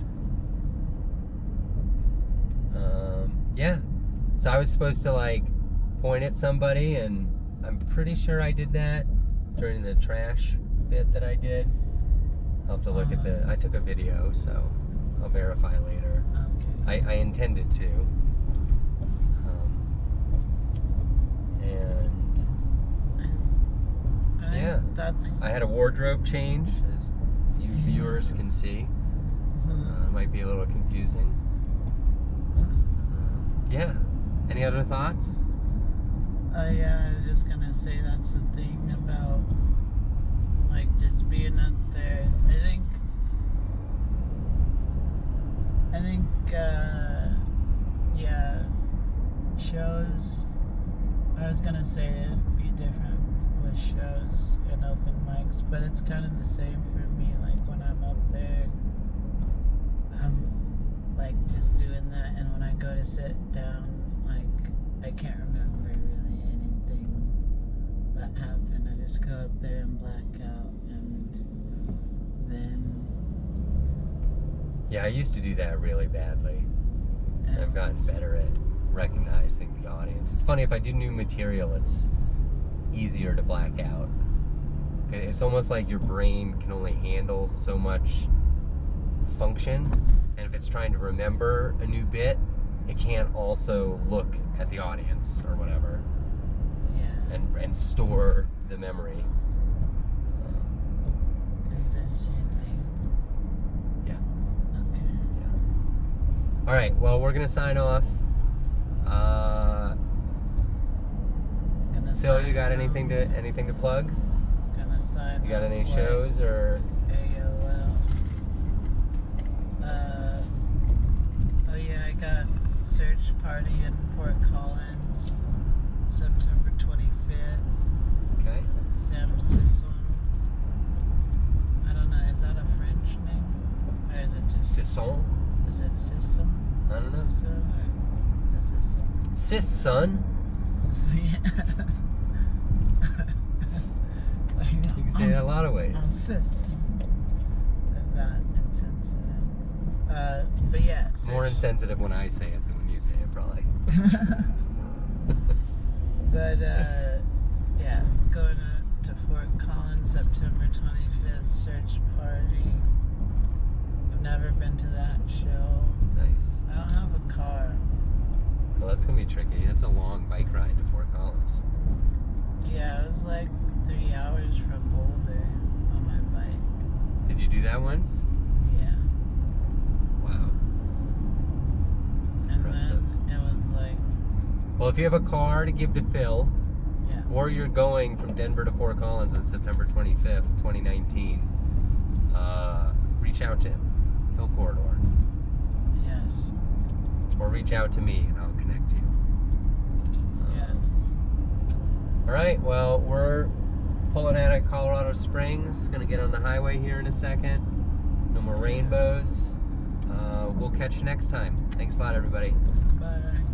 Um, yeah. So I was supposed to like point at somebody, and I'm pretty sure I did that during the trash bit that I did. I'll have to look at the. I took a video, so I'll verify later. Okay. I, I intended to. Um, and I think yeah. That's. I had a wardrobe change, as you viewers can see. Uh, it might be a little confusing. Uh, yeah. Any other thoughts? Oh yeah, I was just gonna say that's the thing about like just being up there. I think I think uh yeah shows I was gonna say it'd be different with shows and open mics, but it's kind of the same for me. Like when I'm up there I'm like just doing that, and when I go to sit down, like I can't remember really anything that happened. I just go up there and black out, and then Yeah, I used to do that really badly. And I've gotten else. better at recognizing the audience. It's funny, if I do new material, it's easier to black out. It's almost like your brain can only handle so much function, and if it's trying to remember a new bit, it can't also look at the audience or whatever Yeah. and, and store the memory. Um, Is this your thing? yeah. Okay. Yeah. All right, well, we're gonna sign off. Uh, Gonna Phil, sign you got off. anything to anything to plug? Gonna sign You got off any like shows or? A O L. Uh, oh yeah, I got Search Party in Fort Collins, September twenty-fifth. Okay. Sam Sisson. I don't know, is that a French name? Or is it just... Sisson? Is it Sisson? I don't know. Sisson or is it Sisson? Sis, son. So, yeah. You can say it a lot of ways. I'm sis. That's not insensitive. Uh, but yeah. More Search- insensitive when I say it than when you say it, probably. But uh, yeah, going to, to Fort Collins, September twenty-fifth, Search Party. I've never been to that show. Nice. I don't have a car. Well, that's gonna be tricky. That's a long bike ride to Fort Collins. Yeah, it was like three hours from Boulder on my bike. Did you do that once? Yeah. Wow. That's And impressive. then it was like, Well, if you have a car to give to Phil, yeah. or you're going from Denver to Fort Collins on September twenty-fifth, twenty nineteen, uh, reach out to him, Phil Corridor. Yes. Or reach out to me and I'll connect you. Yeah. All right, well, we're pulling out of Colorado Springs. Gonna get on the highway here in a second. No more rainbows. Uh, we'll catch you next time. Thanks a lot, everybody. Bye.